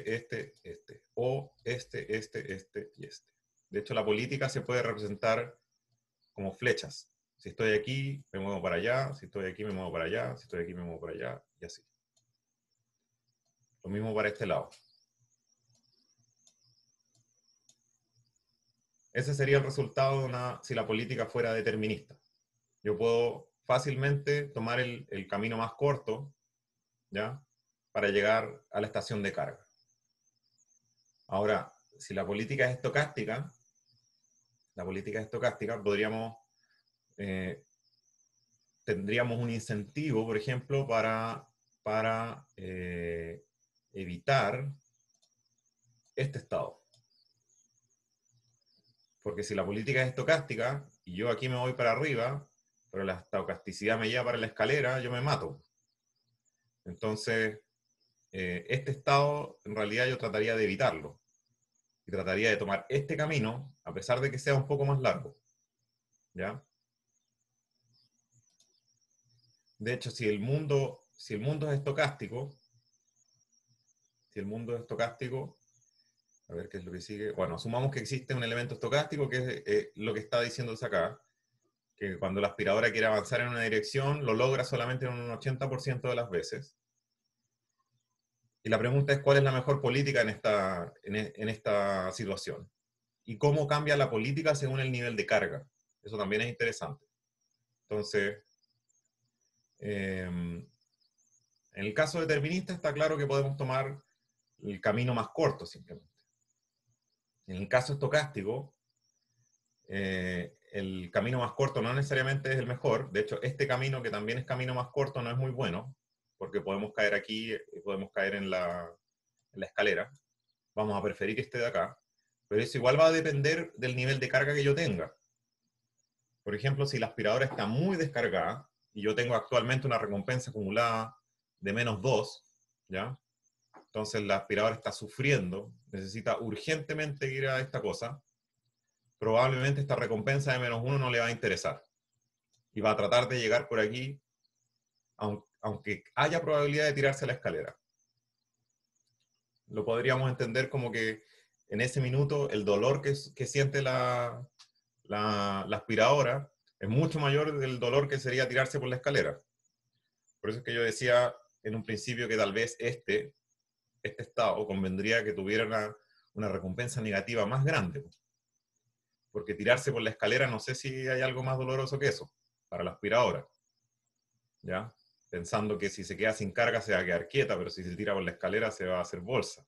o este y este. De hecho, la política se puede representar como flechas. Si estoy aquí, me muevo para allá, si estoy aquí, me muevo para allá, si estoy aquí, me muevo para allá, y así. Lo mismo para este lado. Ese sería el resultado si la política fuera determinista. yo puedo fácilmente tomar el camino más corto, ¿ya? Para llegar a la estación de carga. Ahora, si la política es estocástica, podríamos, tendríamos un incentivo, por ejemplo, para evitar este estado. Porque si la política es estocástica, y yo aquí me voy para arriba, pero la estocasticidad me lleva para la escalera, yo me mato. Entonces, este estado, en realidad yo trataría de evitarlo. Y trataría de tomar este camino, a pesar de que sea un poco más largo. ¿Ya? De hecho, si el mundo es estocástico, a ver qué es lo que sigue. Bueno, asumamos que existe un elemento estocástico, que es lo que está diciéndose acá, que cuando la aspiradora quiere avanzar en una dirección, lo logra solamente en un 80% de las veces. Y la pregunta es, ¿cuál es la mejor política en esta situación? Y cómo cambia la política según el nivel de carga. Eso también es interesante. Entonces, en el caso determinista está claro que podemos tomar el camino más corto simplemente. En el caso estocástico, el camino más corto no necesariamente es el mejor. De hecho, este camino, que también es camino más corto, no es muy bueno, porque podemos caer aquí, podemos caer en la escalera. Vamos a preferir este de acá, pero eso igual va a depender del nivel de carga que yo tenga. Por ejemplo, si la aspiradora está muy descargada, y yo tengo actualmente una recompensa acumulada de -2, ¿ya? Entonces la aspiradora está sufriendo, necesita urgentemente ir a esta cosa, probablemente esta recompensa de -1 no le va a interesar. Y va a tratar de llegar por aquí, aunque haya probabilidad de tirarse a la escalera. Lo podríamos entender como que en ese minuto el dolor que siente la aspiradora es mucho mayor del dolor que sería tirarse por la escalera. Por eso es que yo decía en un principio que tal vez este estado convendría que tuviera una recompensa negativa más grande. Porque tirarse por la escalera, no sé si hay algo más doloroso que eso, para la aspiradora. ¿Ya? Pensando que si se queda sin carga se va a quedar quieta, pero si se tira por la escalera se va a hacer bolsa.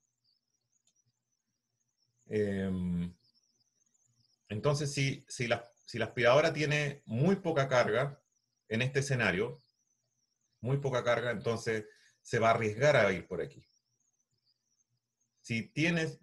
Entonces, si la aspiradora tiene muy poca carga en este escenario, muy poca carga, entonces se va a arriesgar a ir por aquí. Si tiene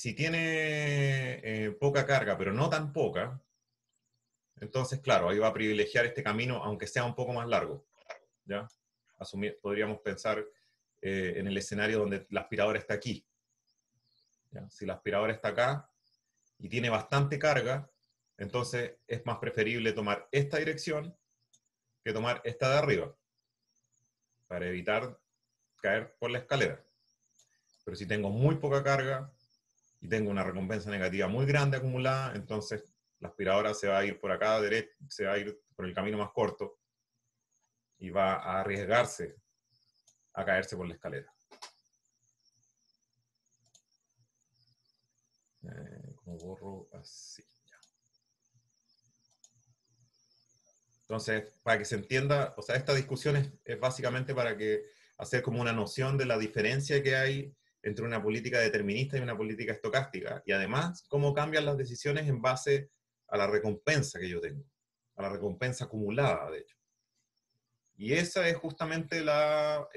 poca carga, pero no tan poca, entonces, claro, ahí va a privilegiar este camino, aunque sea un poco más largo. ¿Ya? Podríamos pensar en el escenario donde la aspiradora está aquí. ¿Ya? Si la aspiradora está acá y tiene bastante carga, entonces es más preferible tomar esta dirección que tomar esta de arriba, para evitar caer por la escalera. Pero si tengo muy poca carga y tengo una recompensa negativa muy grande acumulada, entonces la aspiradora se va a ir por acá, se va a ir por el camino más corto y va a arriesgarse a caerse por la escalera. Como borro así. Ya. Entonces, para que se entienda, o sea, esta discusión es básicamente para hacer como una noción de la diferencia que hay entre una política determinista y una política estocástica, y además cómo cambian las decisiones en base a la recompensa que yo tengo, a la recompensa acumulada, de hecho. Y esa es justamente la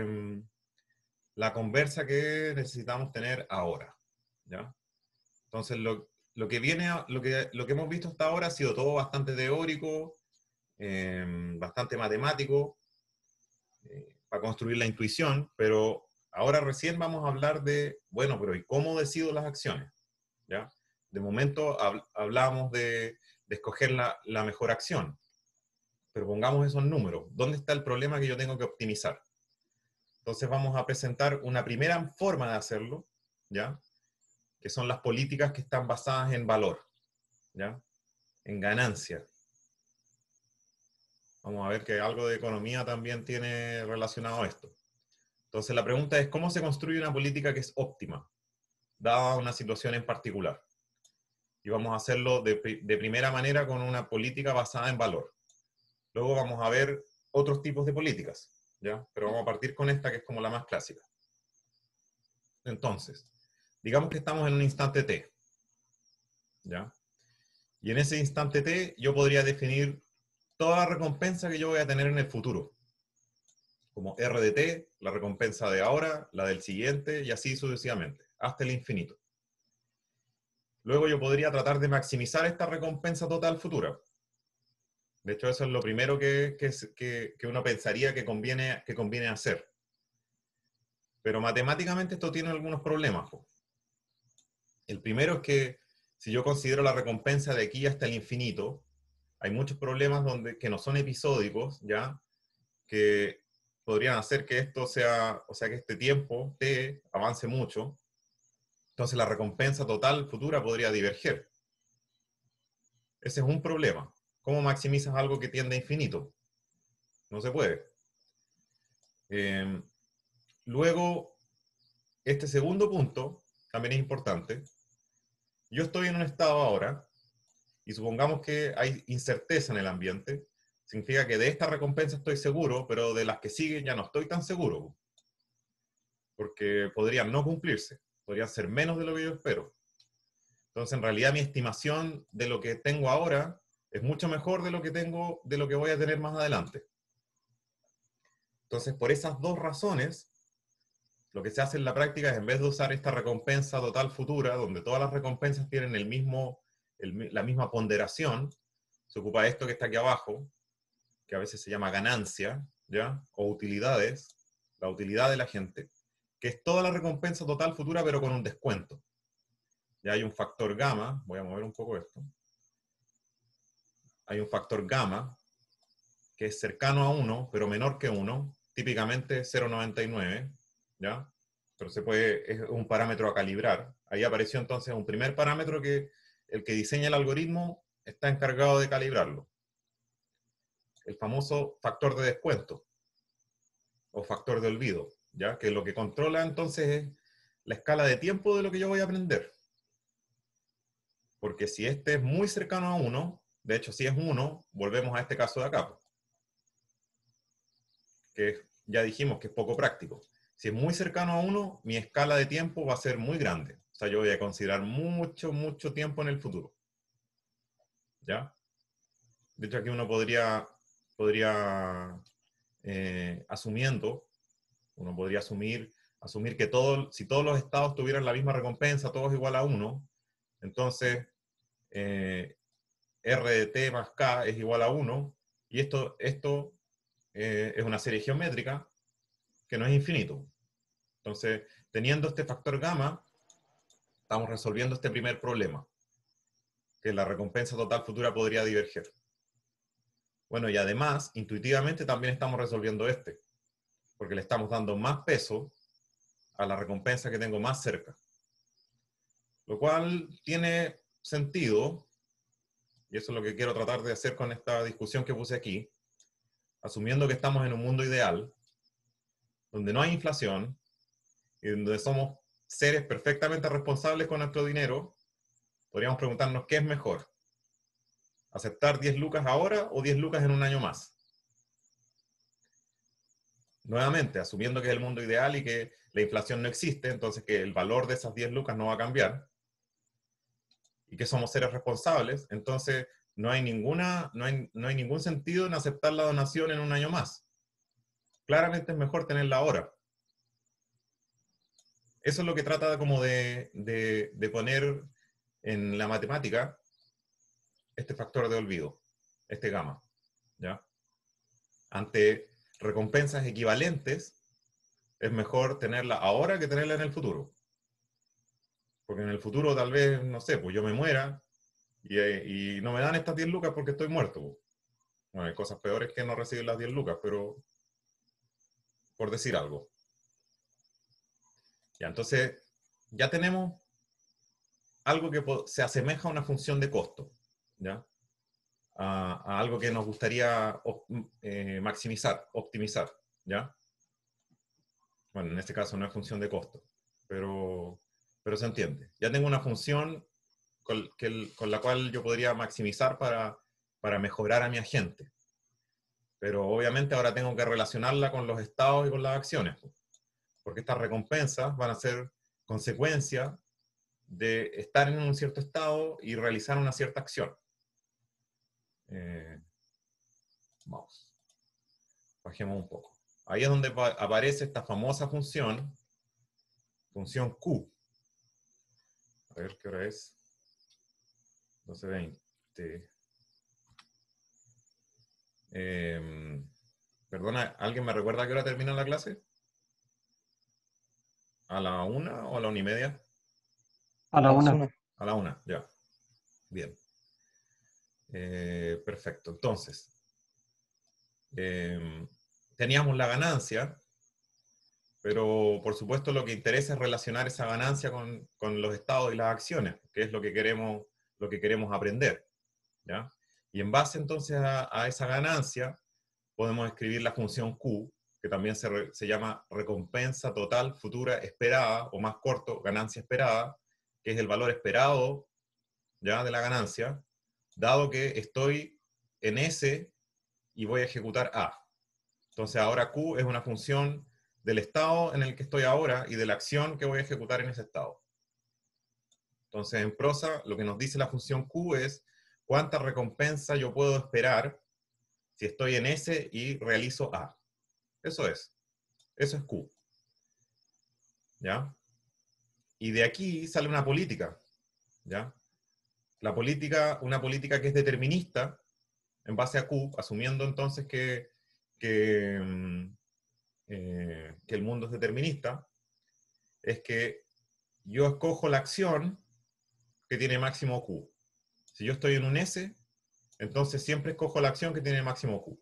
conversa que necesitamos tener ahora, ¿ya? Entonces, lo que hemos visto hasta ahora ha sido todo bastante teórico, bastante matemático, para construir la intuición, pero ahora recién vamos a hablar de, bueno, pero ¿y cómo decido las acciones? ¿Ya? De momento hablamos de escoger la mejor acción, pero pongamos esos números. ¿Dónde está el problema que yo tengo que optimizar? Entonces vamos a presentar una primera forma de hacerlo, ¿ya? Que son las políticas que están basadas en valor, ¿ya? En ganancia. Vamos a ver que algo de economía también tiene relacionado a esto. Entonces la pregunta es, ¿cómo se construye una política que es óptima, dada una situación en particular? Y vamos a hacerlo de primera manera con una política basada en valor. Luego vamos a ver otros tipos de políticas, ¿ya? Pero vamos a partir con esta que es como la más clásica. Entonces, digamos que estamos en un instante T, ¿ya? Y en ese instante T yo podría definir toda la recompensa que yo voy a tener en el futuro. Como R de T, la recompensa de ahora, la del siguiente, y así sucesivamente, hasta el infinito. Luego yo podría tratar de maximizar esta recompensa total futura. De hecho, eso es lo primero que uno pensaría que conviene hacer. Pero matemáticamente esto tiene algunos problemas. El primero es que si yo considero la recompensa de aquí hasta el infinito, hay muchos problemas que no son episódicos, ¿ya? Que podrían hacer que esto sea, o sea, que este tiempo T avance mucho. Entonces la recompensa total futura podría diverger. Ese es un problema. ¿Cómo maximizas algo que tiende a infinito? No se puede. Luego, este segundo punto también es importante. Yo estoy en un estado ahora, y supongamos que hay incerteza en el ambiente, significa que de esta recompensa estoy seguro, pero de las que siguen ya no estoy tan seguro, porque podrían no cumplirse, podrían ser menos de lo que yo espero. Entonces, en realidad, mi estimación de lo que tengo ahora es mucho mejor de lo que voy a tener más adelante. Entonces, por esas dos razones, lo que se hace en la práctica es, en vez de usar esta recompensa total futura, donde todas las recompensas tienen la misma ponderación, se ocupa esto que está aquí abajo, que a veces se llama ganancia, ¿ya? O utilidades, la utilidad de la gente, que es toda la recompensa total futura, pero con un descuento. Ya hay un factor gamma, voy a mover un poco esto. Hay un factor gamma, que es cercano a 1, pero menor que 1, típicamente 0,99, ¿ya? Pero es un parámetro a calibrar. Ahí apareció entonces un primer parámetro que el que diseña el algoritmo está encargado de calibrarlo. El famoso factor de descuento o factor de olvido, ¿ya? Que lo que controla entonces es la escala de tiempo de lo que yo voy a aprender. Porque si este es muy cercano a 1, de hecho si es 1, volvemos a este caso de acá, que ya dijimos que es poco práctico. Si es muy cercano a 1, mi escala de tiempo va a ser muy grande. O sea, yo voy a considerar mucho, mucho tiempo en el futuro. ¿Ya? De hecho, aquí uno asumiendo, uno podría asumir que si todos los estados tuvieran la misma recompensa, todos igual a 1, entonces R de T más K es igual a 1, y esto es una serie geométrica que no es infinito. Entonces, teniendo este factor gamma, estamos resolviendo este primer problema, que la recompensa total futura podría diverger. Bueno, y además, intuitivamente también estamos resolviendo porque le estamos dando más peso a la recompensa que tengo más cerca. Lo cual tiene sentido, y eso es lo que quiero tratar de hacer con esta discusión que puse aquí, asumiendo que estamos en un mundo ideal, donde no hay inflación, y donde somos seres perfectamente responsables con nuestro dinero, podríamos preguntarnos qué es mejor. ¿Aceptar 10 lucas ahora o 10 lucas en un año más? Nuevamente, asumiendo que es el mundo ideal y que la inflación no existe, entonces que el valor de esas 10 lucas no va a cambiar, y que somos seres responsables, entonces no hay ningún sentido en aceptar la donación en un año más. Claramente es mejor tenerla ahora. Eso es lo que trata como de poner en la matemática este factor de olvido, este gamma, ¿ya? Ante recompensas equivalentes, es mejor tenerla ahora que tenerla en el futuro. Porque en el futuro tal vez, no sé, pues yo me muera y no me dan estas 10 lucas porque estoy muerto. Pues. Bueno, hay cosas peores que no recibir las 10 lucas, pero por decir algo. Ya, entonces, ya tenemos algo que se asemeja a una función de costo, ¿ya? A algo que nos gustaría maximizar, optimizar, ¿ya? Bueno, en este caso no es función de costo, pero se entiende. Ya tengo una función con la cual yo podría maximizar para mejorar a mi agente. Pero obviamente ahora tengo que relacionarla con los estados y con las acciones, porque estas recompensas van a ser consecuencia de estar en un cierto estado y realizar una cierta acción. Vamos, bajemos un poco. Ahí es donde aparece esta famosa función Q. A ver qué hora es. 12:20. Perdona, ¿alguien me recuerda a qué hora termina la clase? ¿A la 1 o a la 1:30? A la Las 1. una. A la 1, ya. Bien. Perfecto. Entonces, teníamos la ganancia, pero por supuesto lo que interesa es relacionar esa ganancia con los estados y las acciones, que es lo que queremos aprender, ¿ya? Y en base entonces a esa ganancia, podemos escribir la función Q, que también se llama recompensa total futura esperada, o más corto, ganancia esperada, que es el valor esperado, ¿ya?, de la ganancia, dado que estoy en S y voy a ejecutar A. Entonces ahora Q es una función del estado en el que estoy ahora y de la acción que voy a ejecutar en ese estado. Entonces en prosa lo que nos dice la función Q es cuánta recompensa yo puedo esperar si estoy en S y realizo A. Eso es Q. ¿Ya? Y de aquí sale una política, ¿ya? Una política que es determinista en base a Q, asumiendo entonces que el mundo es determinista, es que yo escojo la acción que tiene máximo Q. Si yo estoy en un S, entonces siempre escojo la acción que tiene máximo Q.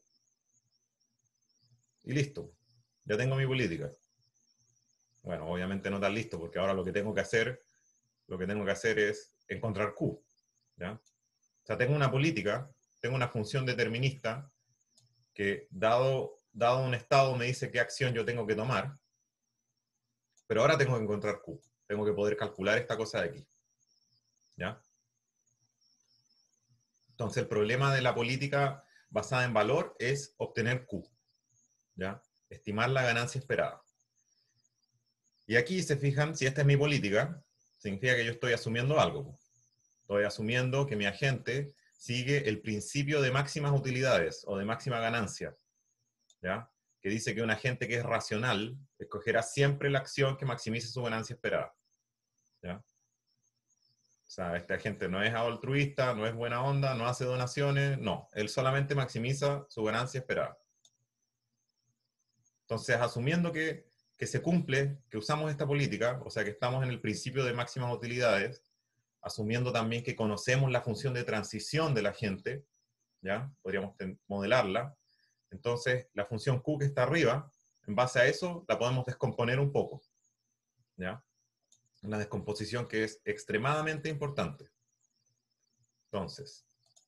Y listo, ya tengo mi política. Bueno, obviamente no tan listo, porque ahora lo que tengo que hacer es encontrar Q, ¿ya? O sea, tengo una política, tengo una función determinista que dado un estado me dice qué acción yo tengo que tomar, pero ahora tengo que encontrar Q. Tengo que poder calcular esta cosa de aquí, ¿ya? Entonces el problema de la política basada en valor es obtener Q, ¿ya? Estimar la ganancia esperada. Y aquí se fijan, si esta es mi política, significa que yo estoy asumiendo algo. Estoy asumiendo que mi agente sigue el principio de máximas utilidades o de máxima ganancia, ¿ya? Que dice que un agente que es racional escogerá siempre la acción que maximice su ganancia esperada, ¿ya? O sea, este agente no es altruista, no es buena onda, no hace donaciones, no. Él solamente maximiza su ganancia esperada. Entonces, asumiendo que se cumple, que usamos esta política, o sea, que estamos en el principio de máximas utilidades, asumiendo también que conocemos la función de transición de la gente, ¿ya? Podríamos modelarla. Entonces, la función Q que está arriba, en base a eso, la podemos descomponer un poco, ¿ya? Una descomposición que es extremadamente importante. Entonces,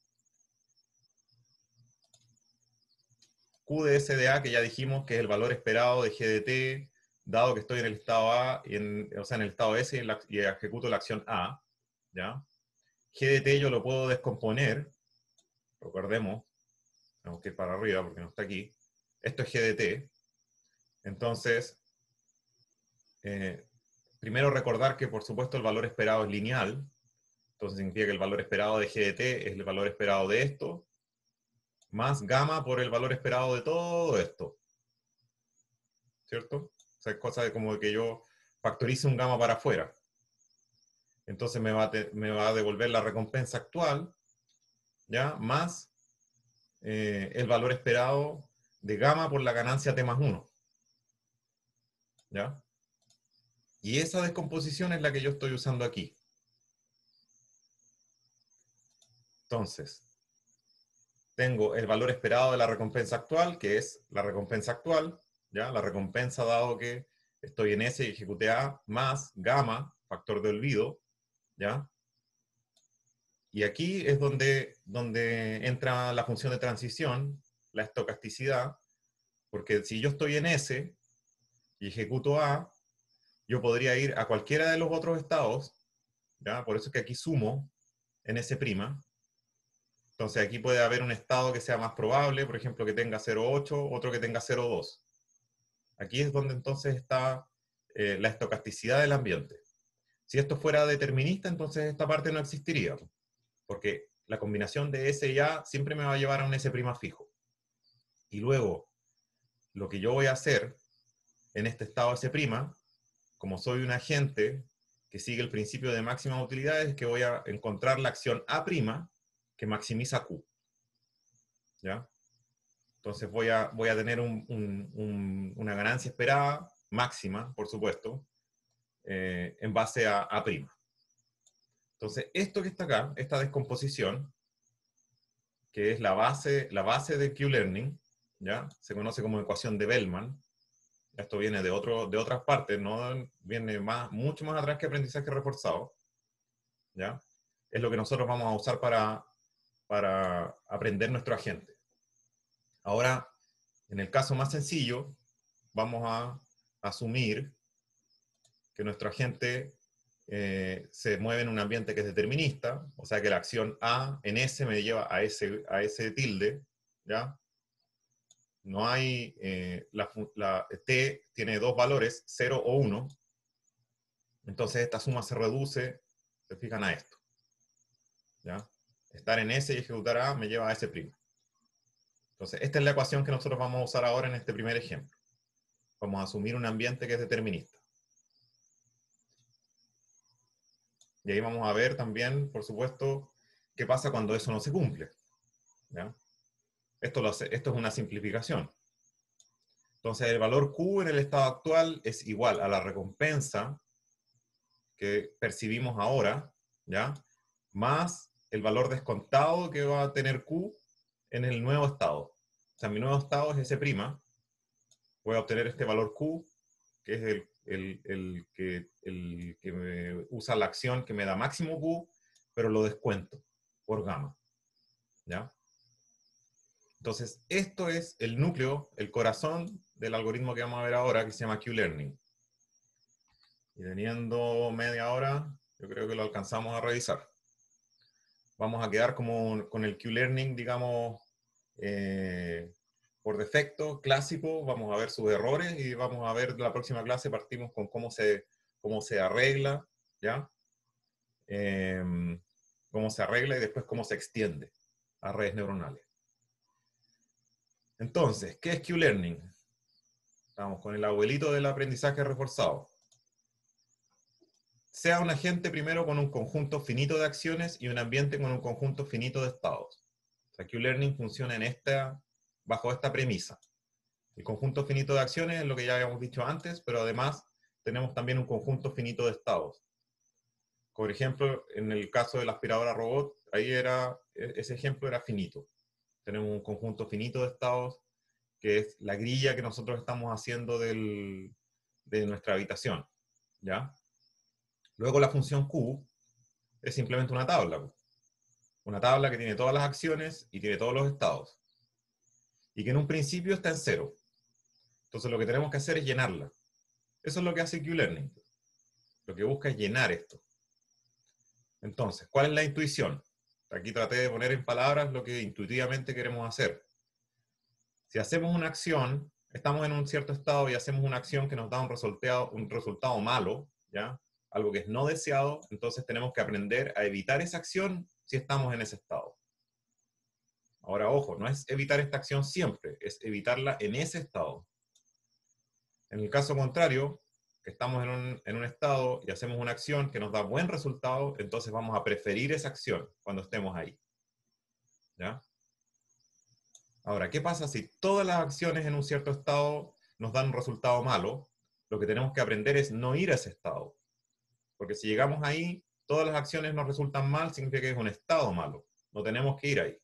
Q de SDA, que ya dijimos que es el valor esperado de GDT, dado que estoy en el estado A, o sea, en el estado S y ejecuto la acción A, ¿ya? GDT yo lo puedo descomponer, recordemos, tenemos que ir para arriba porque no está aquí. Esto es GDT. Entonces, primero recordar que por supuesto el valor esperado es lineal. Entonces significa que el valor esperado de GDT es el valor esperado de esto, más gamma por el valor esperado de todo esto. ¿Cierto? O sea, es cosa de como que yo factorice un gamma para afuera. Entonces me va a devolver la recompensa actual, ¿ya? Más el valor esperado de gamma por la ganancia T más 1. ¿Ya? Y esa descomposición es la que yo estoy usando aquí. Entonces, tengo el valor esperado de la recompensa actual, que es la recompensa actual, ¿ya? La recompensa dado que estoy en S y ejecuté A, más gamma, factor de olvido, ¿ya? Y aquí es donde entra la función de transición, la estocasticidad, porque si yo estoy en S y ejecuto A, yo podría ir a cualquiera de los otros estados, ¿ya? Por eso es que aquí sumo en S', Entonces aquí puede haber un estado que sea más probable, por ejemplo, que tenga 0,8, otro que tenga 0,2. Aquí es donde entonces está la estocasticidad del ambiente. Si esto fuera determinista, entonces esta parte no existiría, porque la combinación de S y A siempre me va a llevar a un S' fijo. Y luego, lo que yo voy a hacer en este estado S', como soy un agente que sigue el principio de máxima utilidad, es que voy a encontrar la acción A' que maximiza Q. ¿Ya? Entonces voy a tener una ganancia esperada, máxima, por supuesto, en base a A'. Entonces, esto que está acá, esta descomposición, que es la base de Q-Learning, ¿ya? Se conoce como ecuación de Bellman. Esto viene de otras partes, ¿no? Viene mucho más atrás que aprendizaje reforzado, ¿ya? Es lo que nosotros vamos a usar para aprender nuestro agente. Ahora, en el caso más sencillo, vamos a asumir que nuestro agente se mueve en un ambiente que es determinista, o sea que la acción A en S me lleva a ese tilde, ¿ya? No hay, la T tiene dos valores, 0 o 1, entonces esta suma se reduce, se fijan, a esto, ¿ya? Estar en S y ejecutar A me lleva a S'. Entonces, esta es la ecuación que nosotros vamos a usar ahora en este primer ejemplo. Vamos a asumir un ambiente que es determinista. Y ahí vamos a ver también, por supuesto, qué pasa cuando eso no se cumple, ¿ya? Esto es una simplificación. Entonces, el valor Q en el estado actual es igual a la recompensa que percibimos ahora, ¿ya? Más el valor descontado que va a tener Q en el nuevo estado. O sea, mi nuevo estado es S'. Voy a obtener este valor Q, que es el que me usa la acción que me da máximo Q, pero lo descuento por gamma, ¿ya? Entonces, esto es el núcleo, el corazón del algoritmo que vamos a ver ahora, que se llama Q-Learning. Y teniendo media hora, yo creo que lo alcanzamos a revisar. Vamos a quedar como con el Q-Learning, digamos, por defecto, clásico. Vamos a ver sus errores y vamos a ver la próxima clase, partimos con cómo se arregla, ¿ya? Cómo se arregla y después cómo se extiende a redes neuronales. Entonces, ¿qué es Q-Learning? Estamos con el abuelito del aprendizaje reforzado. Sea un agente primero con un conjunto finito de acciones y un ambiente con un conjunto finito de estados. O sea, Q-Learning funciona bajo esta premisa. El conjunto finito de acciones es lo que ya habíamos dicho antes, pero además tenemos también un conjunto finito de estados. Por ejemplo, en el caso de la aspiradora robot, ese ejemplo era finito. Tenemos un conjunto finito de estados, que es la grilla que nosotros estamos haciendo de nuestra habitación, ¿ya? Luego la función Q es simplemente una tabla. Una tabla que tiene todas las acciones y tiene todos los estados. Y que en un principio está en 0. Entonces lo que tenemos que hacer es llenarla. Eso es lo que hace Q-Learning. Lo que busca es llenar esto. Entonces, ¿cuál es la intuición? Aquí traté de poner en palabras lo que intuitivamente queremos hacer. Si hacemos una acción, estamos en un cierto estado y hacemos una acción que nos da un resultado malo, ¿ya? Algo que es no deseado, entonces tenemos que aprender a evitar esa acción si estamos en ese estado. Ahora, ojo, no es evitar esta acción siempre, es evitarla en ese estado. En el caso contrario, que estamos en un estado y hacemos una acción que nos da buen resultado, entonces vamos a preferir esa acción cuando estemos ahí, ¿ya? Ahora, ¿qué pasa si todas las acciones en un cierto estado nos dan un resultado malo? Lo que tenemos que aprender es no ir a ese estado. Porque si llegamos ahí, todas las acciones nos resultan mal, significa que es un estado malo. No tenemos que ir ahí.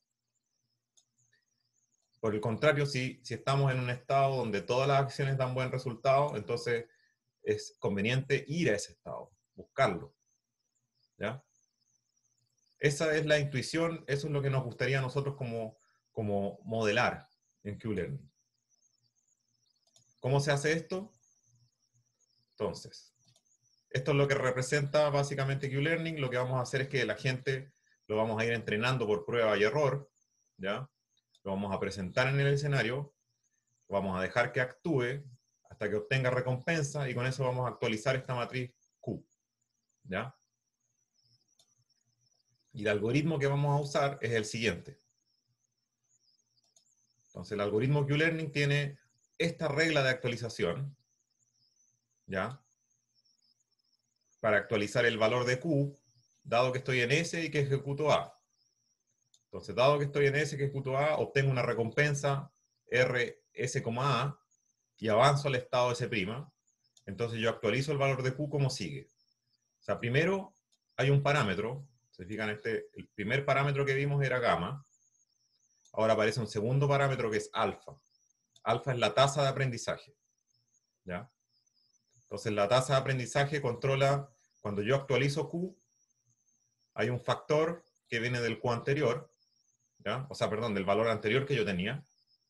Por el contrario, si estamos en un estado donde todas las acciones dan buen resultado, entonces es conveniente ir a ese estado, buscarlo, ¿ya? Esa es la intuición, eso es lo que nos gustaría a nosotros como modelar en Q-Learning. ¿Cómo se hace esto? Entonces, esto es lo que representa básicamente Q-Learning. Lo que vamos a hacer es que el agente lo vamos a ir entrenando por prueba y error, ¿ya? Lo vamos a presentar en el escenario, lo vamos a dejar que actúe hasta que obtenga recompensa y con eso vamos a actualizar esta matriz Q, ¿ya? Y el algoritmo que vamos a usar es el siguiente. Entonces el algoritmo Q-Learning tiene esta regla de actualización, ¿ya? Para actualizar el valor de Q, dado que estoy en S y que ejecuto A. Entonces, dado que estoy en S y que ejecuto A, obtengo una recompensa RS, A y avanzo al estado S'. Entonces yo actualizo el valor de Q como sigue. O sea, primero hay un parámetro. Se fijan, el primer parámetro que vimos era gamma. Ahora aparece un segundo parámetro que es alfa. Alfa es la tasa de aprendizaje, ¿ya? Entonces la tasa de aprendizaje controla, cuando yo actualizo Q, hay un factor que viene del Q anterior, ¿ya? O sea, perdón, del valor anterior que yo tenía,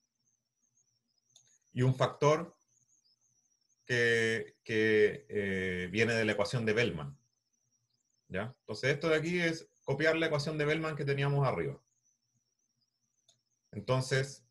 y un factor que viene de la ecuación de Bellman, ¿ya? Entonces esto de aquí es copiar la ecuación de Bellman que teníamos arriba. Entonces,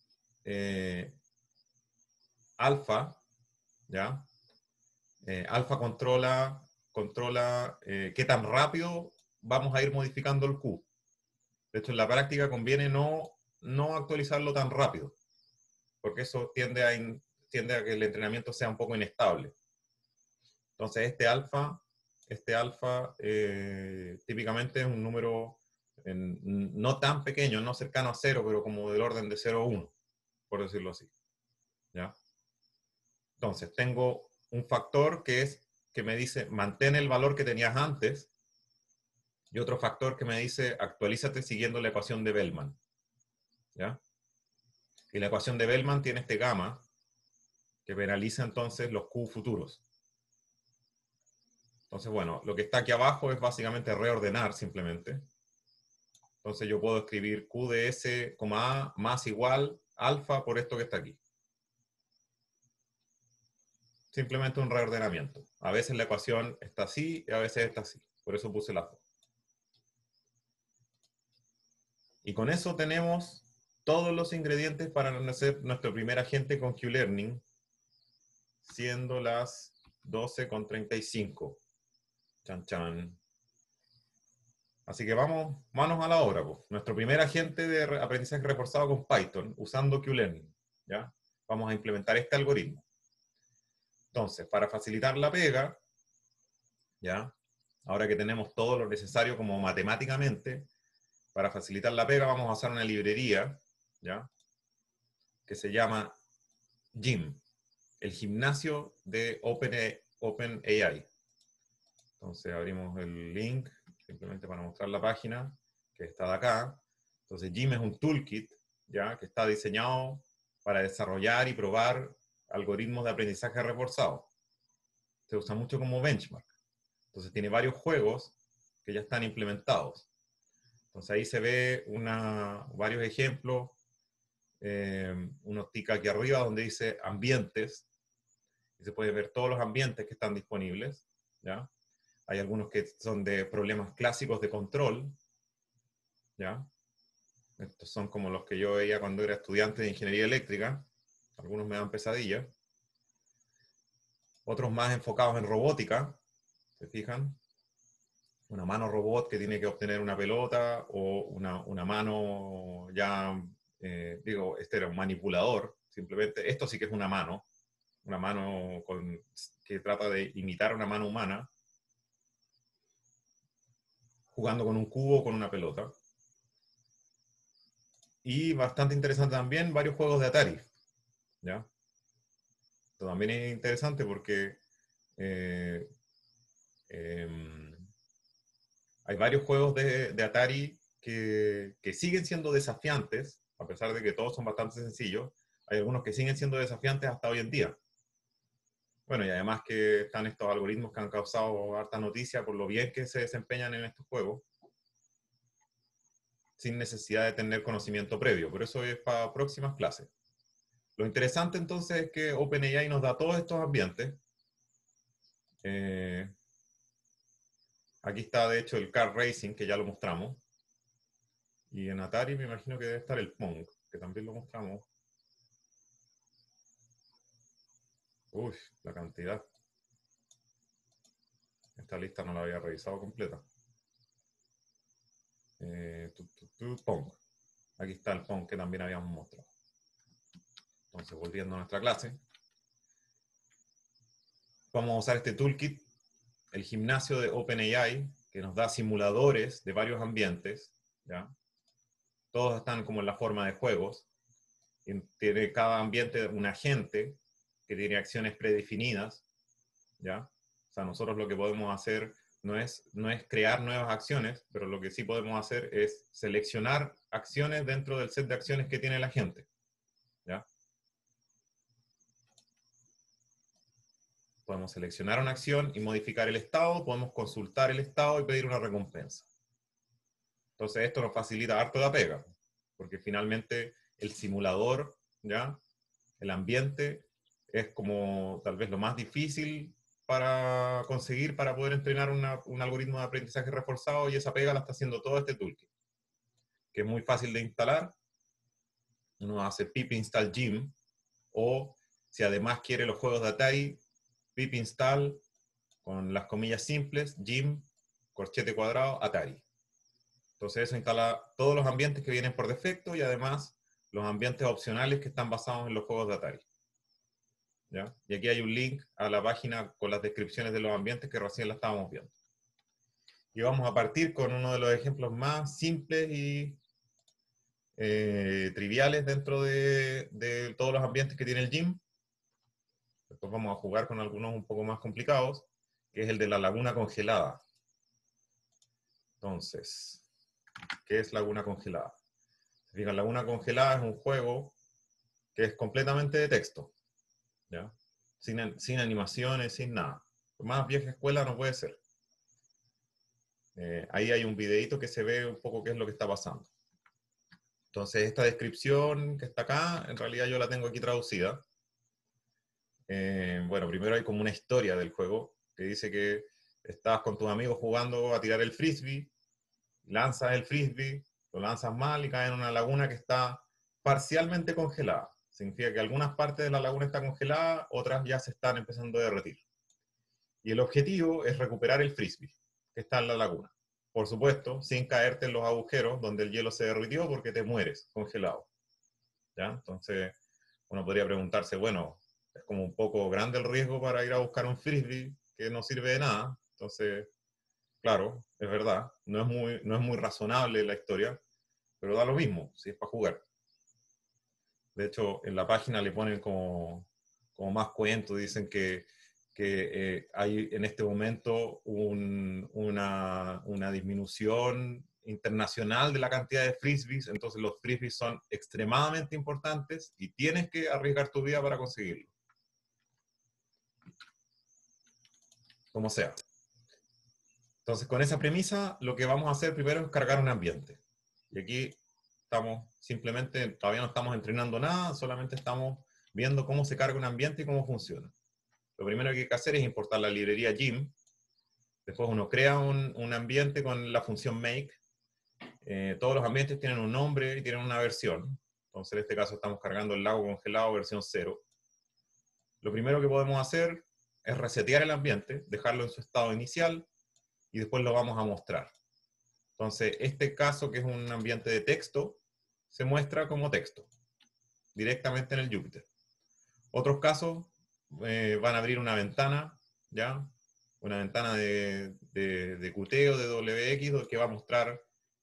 alfa, ¿ya? Alfa controla qué tan rápido vamos a ir modificando el Q. De hecho, en la práctica conviene no actualizarlo tan rápido, porque eso tiende a que el entrenamiento sea un poco inestable. Entonces, este alfa típicamente es un número no tan pequeño, no cercano a 0, pero como del orden de 0,1, por decirlo así, ¿ya? Entonces, tengo un factor que me dice, mantén el valor que tenías antes, y otro factor que me dice, actualízate siguiendo la ecuación de Bellman, ¿ya? Y la ecuación de Bellman tiene este gamma, que penaliza entonces los Q futuros. Entonces, bueno, lo que está aquí abajo es básicamente reordenar simplemente. Entonces yo puedo escribir Q de S, A más igual alfa por esto que está aquí. Simplemente un reordenamiento. A veces la ecuación está así y a veces está así. Por eso puse la foto. Y con eso tenemos todos los ingredientes para hacer nuestro primer agente con Q-Learning, siendo las 12:35. Chan, chan. Así que vamos, manos a la obra, pues. Nuestro primer agente de aprendizaje reforzado con Python, usando Q-Learning, ¿ya? Vamos a implementar este algoritmo. Entonces, para facilitar la pega, ¿ya? Ahora que tenemos todo lo necesario como matemáticamente, para facilitar la pega vamos a usar una librería, ¿ya? Que se llama Gym, el gimnasio de OpenAI. Entonces abrimos el link, simplemente para mostrar la página, que está de acá. Entonces Gym es un toolkit, ¿ya? Que está diseñado para desarrollar y probar algoritmos de aprendizaje reforzado. Se usa mucho como benchmark. Entonces tiene varios juegos que ya están implementados. Entonces ahí se ve varios ejemplos. Unos tic aquí arriba donde dice ambientes. Y se puede ver todos los ambientes que están disponibles, ¿ya? Hay algunos que son de problemas clásicos de control, ¿ya? Estos son como los que yo veía cuando era estudiante de ingeniería eléctrica. Algunos me dan pesadillas. Otros más enfocados en robótica, ¿se fijan? Una mano robot que tiene que obtener una pelota, o una mano ya, este era un manipulador, simplemente. Esto sí que es una mano que trata de imitar una mano humana, jugando con un cubo o con una pelota. Y bastante interesante también, varios juegos de Atari, ¿ya? Esto también es interesante porque hay varios juegos de Atari que siguen siendo desafiantes, a pesar de que todos son bastante sencillos. Hay algunos que siguen siendo desafiantes hasta hoy en día. Bueno, y además que están estos algoritmos que han causado harta noticia por lo bien que se desempeñan en estos juegos, sin necesidad de tener conocimiento previo. Por eso es para próximas clases. Lo interesante entonces es que OpenAI nos da todos estos ambientes. Aquí está de hecho el Car Racing, que ya lo mostramos. Y en Atari me imagino que debe estar el Pong, que también lo mostramos. Uy, la cantidad. Esta lista no la había revisado completa. Pong. Aquí está el Pong que también habíamos mostrado. Entonces, volviendo a nuestra clase, vamos a usar este toolkit, el gimnasio de OpenAI, que nos da simuladores de varios ambientes, ¿ya? Todos están como en la forma de juegos. Y tiene cada ambiente un agente que tiene acciones predefinidas, ¿ya? O sea, nosotros lo que podemos hacer no es crear nuevas acciones, pero lo que sí podemos hacer es seleccionar acciones dentro del set de acciones que tiene la gente, ¿ya? Podemos seleccionar una acción y modificar el estado, podemos consultar el estado y pedir una recompensa. Entonces esto nos facilita harto la pega, porque finalmente el simulador, ¿ya? El ambiente es como tal vez lo más difícil para conseguir, para poder entrenar un algoritmo de aprendizaje reforzado, y esa pega la está haciendo todo este toolkit, que es muy fácil de instalar. Uno hace pip install gym, o si además quiere los juegos de Atari, pip install, con las comillas simples, gym, corchete cuadrado, Atari. Entonces eso instala todos los ambientes que vienen por defecto y además los ambientes opcionales que están basados en los juegos de Atari. ¿Ya? Y aquí hay un link a la página con las descripciones de los ambientes que recién la estábamos viendo. Y vamos a partir con uno de los ejemplos más simples y triviales dentro de todos los ambientes que tiene el gym. Después vamos a jugar con algunos un poco más complicados, que es el de la laguna congelada. Entonces, ¿qué es laguna congelada? Fíjense, laguna congelada es un juego que es completamente de texto, ¿ya? Sin animaciones, sin nada. Más vieja escuela no puede ser. Ahí hay un videito que se ve un poco qué es lo que está pasando. Entonces, esta descripción que está acá, en realidad yo la tengo aquí traducida. Bueno, primero hay como una historia del juego que dice que estás con tus amigos jugando a tirar el frisbee, lanzas el frisbee, lo lanzas mal y caes en una laguna que está parcialmente congelada. Significa que algunas partes de la laguna están congeladas, otras ya se están empezando a derretir. Y el objetivo es recuperar el frisbee que está en la laguna. Por supuesto, sin caerte en los agujeros donde el hielo se derritió, porque te mueres congelado. ¿Ya? Entonces, uno podría preguntarse, bueno, es como un poco grande el riesgo para ir a buscar un frisbee que no sirve de nada. Entonces, claro, es verdad, no es muy razonable la historia, pero da lo mismo, si es para jugar. De hecho, en la página le ponen como más cuentos, dicen que hay en este momento una disminución internacional de la cantidad de frisbees, entonces los frisbees son extremadamente importantes y tienes que arriesgar tu vida para conseguirlo. Como sea. Entonces, con esa premisa, lo que vamos a hacer primero es cargar un ambiente. Y aquí estamos simplemente, todavía no estamos entrenando nada, solamente estamos viendo cómo se carga un ambiente y cómo funciona. Lo primero que hay que hacer es importar la librería Gym. Después uno crea un ambiente con la función make. Todos los ambientes tienen un nombre y tienen una versión. Entonces, en este caso estamos cargando el lago congelado versión 0. Lo primero que podemos hacer es resetear el ambiente, dejarlo en su estado inicial, y después lo vamos a mostrar. Entonces, este caso, que es un ambiente de texto, se muestra como texto, directamente en el Jupyter. Otros casos van a abrir una ventana, ¿ya? Una ventana de Qt o de WX que va a mostrar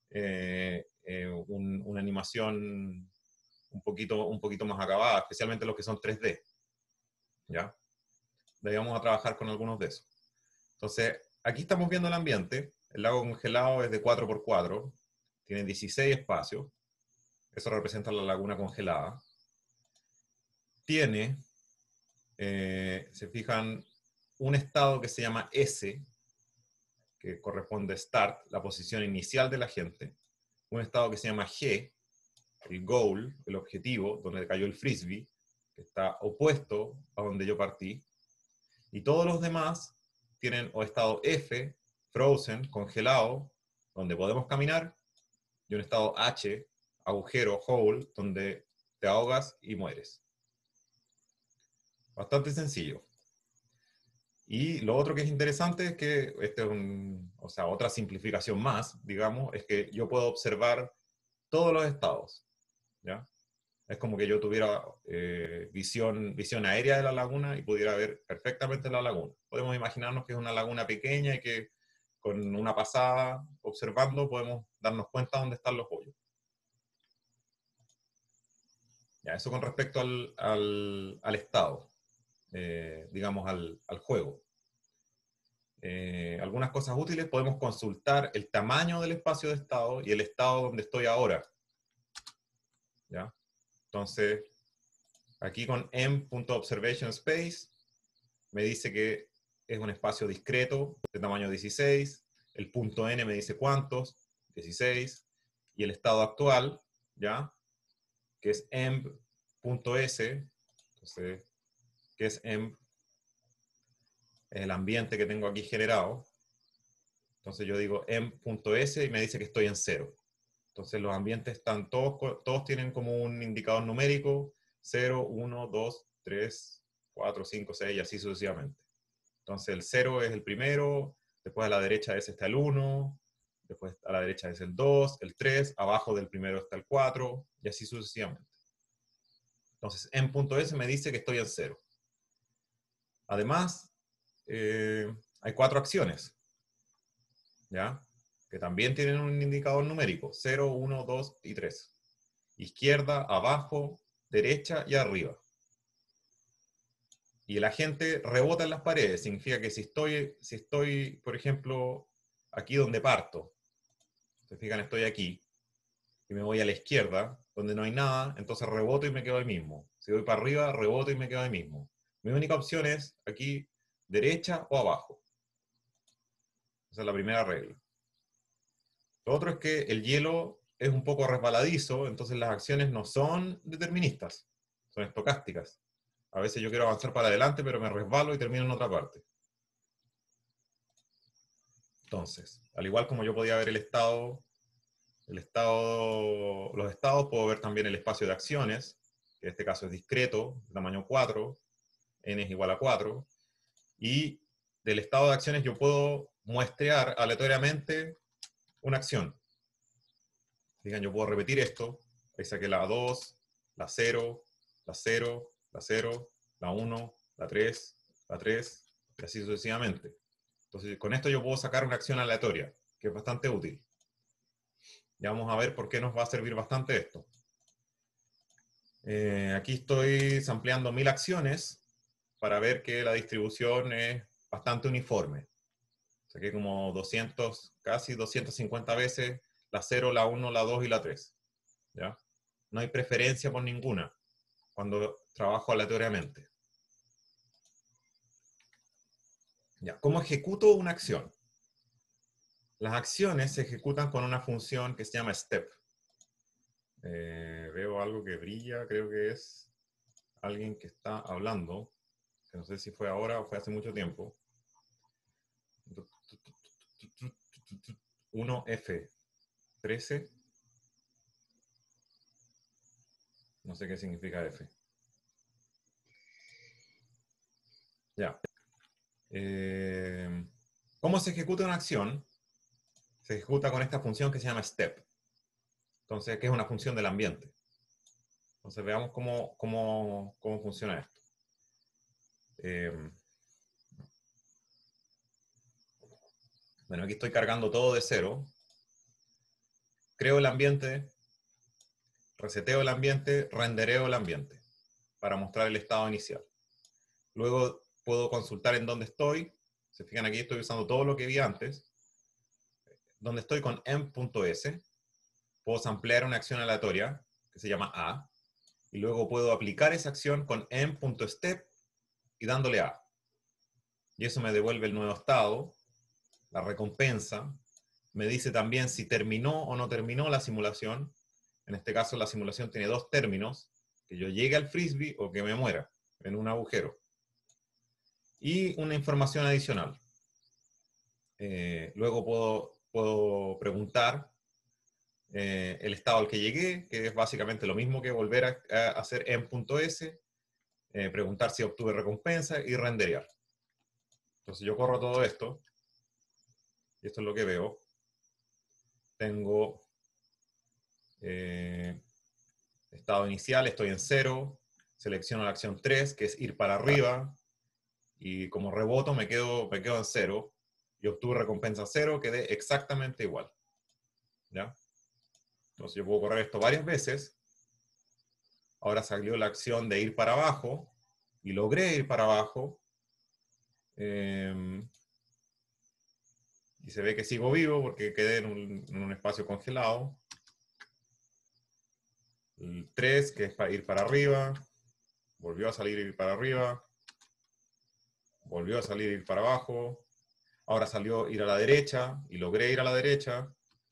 una animación un poquito más acabada, especialmente los que son 3D, ¿ya? De ahí vamos a trabajar con algunos de esos. Entonces, aquí estamos viendo el ambiente. El lago congelado es de 4x4, tiene 16 espacios. Eso representa la laguna congelada. Tiene, se fijan, un estado que se llama S, que corresponde a Start, la posición inicial de la gente. Un estado que se llama G, el Goal, el objetivo, donde cayó el frisbee, que está opuesto a donde yo partí. Y todos los demás tienen o estado F, Frozen, congelado, donde podemos caminar, y un estado H, agujero, hole, donde te ahogas y mueres. Bastante sencillo. Y lo otro que es interesante es que, otra simplificación más, digamos, es que yo puedo observar todos los estados, ¿ya? Es como que yo tuviera visión aérea de la laguna y pudiera ver perfectamente la laguna. Podemos imaginarnos que es una laguna pequeña y que con una pasada observando podemos darnos cuenta dónde están los hoyos. Ya, eso con respecto al estado, digamos al juego. Algunas cosas útiles, podemos consultar el tamaño del espacio de estado y el estado donde estoy ahora. ¿Ya? Entonces, aquí con m.observation_space me dice que es un espacio discreto de tamaño 16, el punto n me dice cuántos, 16, y el estado actual, ¿ya? Que es m.s, entonces, que es el ambiente que tengo aquí generado. Entonces yo digo m.s y me dice que estoy en 0. Entonces los ambientes están todos tienen como un indicador numérico, 0, 1, 2, 3, 4, 5, 6 y así sucesivamente. Entonces el 0 es el primero, después a la derecha de ese está el 1, después a la derecha es el 2, el 3, abajo del primero está el 4 y así sucesivamente. Entonces m.s me dice que estoy en 0. Además, hay 4 acciones, ¿ya? Que también tienen un indicador numérico, 0, 1, 2 y 3. Izquierda, abajo, derecha y arriba. Y el agente rebota en las paredes, significa que si estoy, por ejemplo, aquí donde parto, se fijan, estoy aquí, y me voy a la izquierda, donde no hay nada, entonces reboto y me quedo ahí mismo. Si voy para arriba, reboto y me quedo ahí mismo. Mi única opción es aquí, derecha o abajo. Esa es la primera regla. Lo otro es que el hielo es un poco resbaladizo, entonces las acciones no son deterministas, son estocásticas. A veces yo quiero avanzar para adelante, pero me resbalo y termino en otra parte. Entonces, al igual como yo podía ver los estados, puedo ver también el espacio de acciones, que en este caso es discreto, de tamaño 4, n es igual a 4, y del estado de acciones yo puedo muestrear aleatoriamente una acción. Digan, yo puedo repetir esto, ahí saqué la 2, la 0, la 0, la 0, la 1, la 3, y así sucesivamente. Entonces, con esto yo puedo sacar una acción aleatoria, que es bastante útil. Ya vamos a ver por qué nos va a servir bastante esto. Aquí estoy sampleando 1000 acciones para ver que la distribución es bastante uniforme. Saqué como 200, casi 250 veces la 0, la 1, la 2 y la 3. ¿Ya? No hay preferencia por ninguna cuando trabajo aleatoriamente. ¿Ya? ¿Cómo ejecuto una acción? Las acciones se ejecutan con una función que se llama step. Veo algo que brilla, creo que es alguien que está hablando, que no sé si fue ahora o fue hace mucho tiempo. 1F13. No sé qué significa F. Ya. ¿Cómo se ejecuta una acción? Se ejecuta con esta función que se llama step. Entonces, que es una función del ambiente. Entonces, veamos cómo funciona esto. Bueno, aquí estoy cargando todo de 0. Creo el ambiente, reseteo el ambiente, rendereo el ambiente para mostrar el estado inicial. Luego puedo consultar en dónde estoy. Se fijan aquí, estoy usando todo lo que vi antes. Donde estoy con m.s, puedo samplear una acción aleatoria que se llama A, y luego puedo aplicar esa acción con m.step y dándole A. Y eso me devuelve el nuevo estado, la recompensa, me dice también si terminó o no terminó la simulación. En este caso la simulación tiene 2 términos, que yo llegue al frisbee o que me muera en un agujero. Y una información adicional. Luego puedo preguntar el estado al que llegué, que es básicamente lo mismo que volver a hacer en.s, preguntar si obtuve recompensa y renderear. Entonces yo corro todo esto, y esto es lo que veo. Tengo estado inicial, estoy en 0, selecciono la acción 3, que es ir para arriba, y como reboto me quedo en 0, y obtuve recompensa 0, quedé exactamente igual. ¿Ya? Entonces yo puedo correr esto varias veces. Ahora salió la acción de ir para abajo, y logré ir para abajo, y se ve que sigo vivo porque quedé en un espacio congelado. El 3, que es para ir para arriba, volvió a salir ir para arriba, volvió a salir ir para abajo, ahora salió ir a la derecha, y logré ir a la derecha.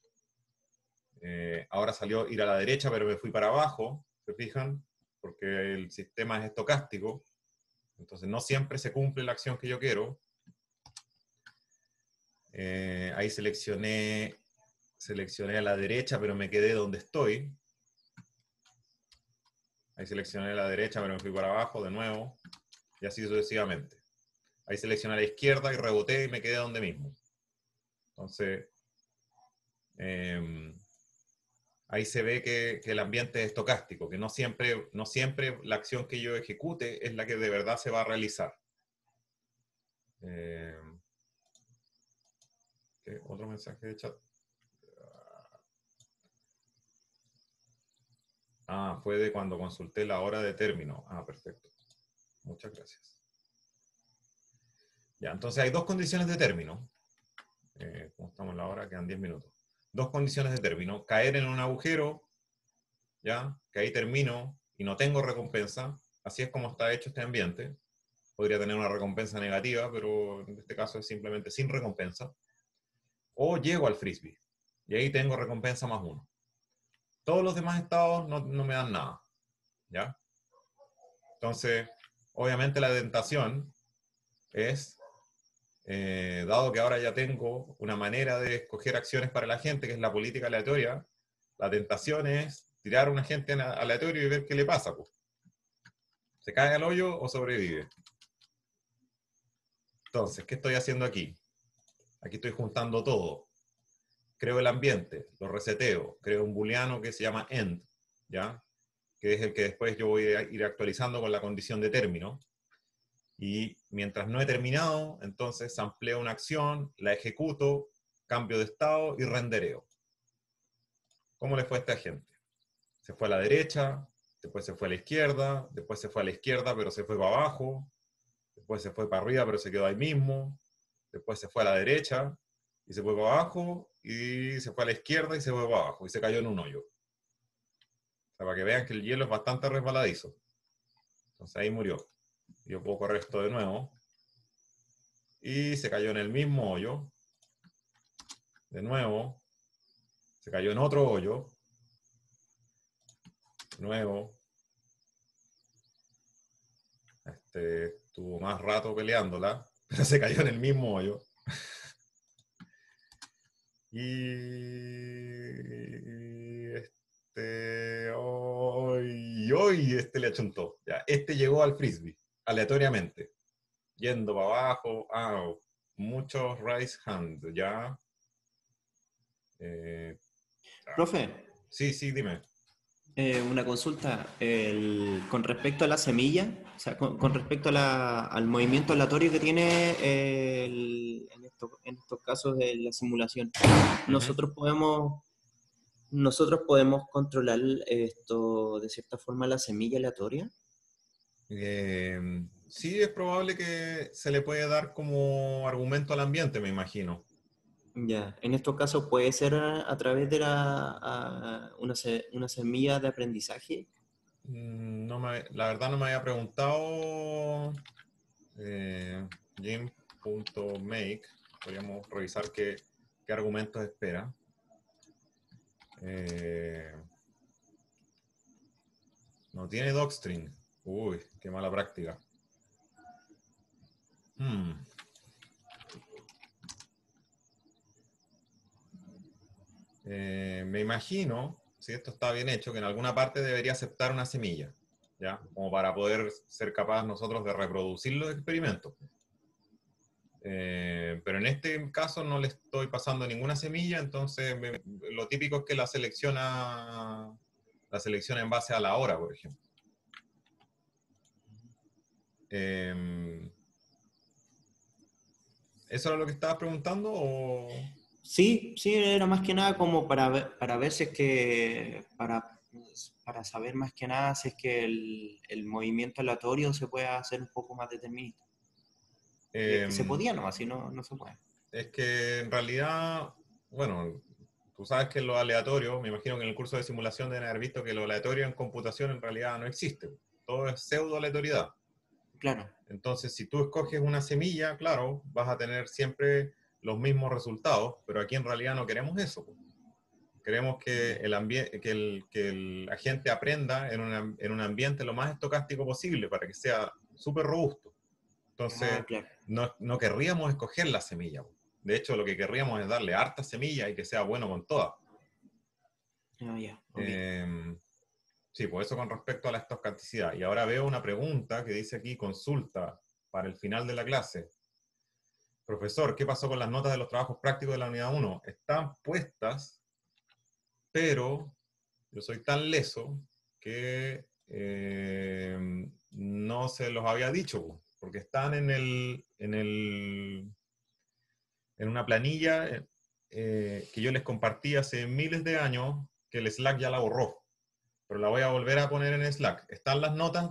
Ahora salió ir a la derecha, pero me fui para abajo, ¿se fijan? Porque el sistema es estocástico, entonces no siempre se cumple la acción que yo quiero. Ahí seleccioné a la derecha, pero me quedé donde estoy. Ahí seleccioné a la derecha, pero me fui para abajo de nuevo, y así sucesivamente. Ahí seleccioné a la izquierda y reboté y me quedé donde mismo. Entonces, ahí se ve que el ambiente es estocástico, que no siempre la acción que yo ejecute es la que de verdad se va a realizar. Otro mensaje de chat. Fue de cuando consulté la hora de término. Perfecto. Muchas gracias. Ya, entonces hay dos condiciones de término. ¿Cómo estamos en la hora? Quedan 10 minutos. Dos condiciones de término. Caer en un agujero, ¿ya? Que ahí termino y no tengo recompensa. Así es como está hecho este ambiente. Podría tener una recompensa negativa, pero en este caso es simplemente sin recompensa. O llego al frisbee, y ahí tengo recompensa +1. Todos los demás estados no me dan nada, ¿ya? Entonces, obviamente la tentación es, dado que ahora ya tengo una manera de escoger acciones para la gente, que es la política aleatoria, la tentación es tirar a un agente aleatorio y ver qué le pasa, pues. ¿Se cae al hoyo o sobrevive? Entonces, ¿qué estoy haciendo aquí? Aquí estoy juntando todo. Creo el ambiente, lo reseteo, creo un booleano que se llama end, ¿ya? Que es el que después yo voy a ir actualizando con la condición de término. Y mientras no he terminado, entonces sampleo una acción, la ejecuto, cambio de estado y rendereo. ¿Cómo le fue a esta gente? Se fue a la derecha, después se fue a la izquierda, después se fue a la izquierda pero se fue para abajo, después se fue para arriba pero se quedó ahí mismo, después se fue a la derecha y se fue para abajo, y se fue a la izquierda y se fue para abajo, y se cayó en un hoyo. O sea, para que vean que el hielo es bastante resbaladizo. Entonces ahí murió. Yo puedo correr esto de nuevo. Y se cayó en el mismo hoyo. De nuevo. Se cayó en otro hoyo. De nuevo. Estuvo más rato peleándola, pero se cayó en el mismo hoyo. Y hoy le achuntó. Ya, llegó al frisbee, aleatoriamente. Yendo para abajo. Muchos raise hand, ya. Profe, Sí, dime. una consulta. Con respecto a la semilla, o sea, con respecto a al movimiento aleatorio que tiene en estos casos de la simulación, nosotros podemos controlar esto de cierta forma la semilla aleatoria. Sí, es probable que se le puede dar como argumento al ambiente, me imagino. Ya, en estos casos puede ser a través de una semilla de aprendizaje. La verdad no me había preguntado. Jim.make. Podríamos revisar qué argumentos espera. No tiene docstring. Uy, qué mala práctica. me imagino, si esto está bien hecho, que en alguna parte debería aceptar una semilla, ¿ya? Como para poder ser capaz nosotros de reproducir los experimentos. Pero en este caso no le estoy pasando ninguna semilla, entonces lo típico es que la selecciona en base a la hora, por ejemplo. ¿Eso era lo que estabas preguntando? ¿O? Sí, sí, era más que nada como para ver si es que, para saber más que nada si es que el movimiento aleatorio se puede hacer un poco más determinista. Y es que se podía, no, así no se puede. Es que en realidad, bueno, tú sabes que lo aleatorio, me imagino que en el curso de simulación deben haber visto que lo aleatorio en computación en realidad no existe. Todo es pseudo aleatoriedad. Claro. Entonces, si tú escoges una semilla, claro, vas a tener siempre los mismos resultados, pero aquí en realidad no queremos eso. Queremos que el agente aprenda en un ambiente lo más estocástico posible para que sea súper robusto. Entonces, Claro. no querríamos escoger la semilla. De hecho, lo que querríamos es darle harta semilla y que sea bueno con todas. Ya, okay. Sí, pues eso con respecto a la estocasticidad. Y ahora veo una pregunta que dice aquí, consulta para el final de la clase. Profesor, ¿qué pasó con las notas de los trabajos prácticos de la unidad 1? Están puestas, pero yo soy tan leso que no se los había dicho, porque están en una planilla que yo les compartí hace miles de años, que el Slack ya la borró, pero la voy a volver a poner en Slack. Están las notas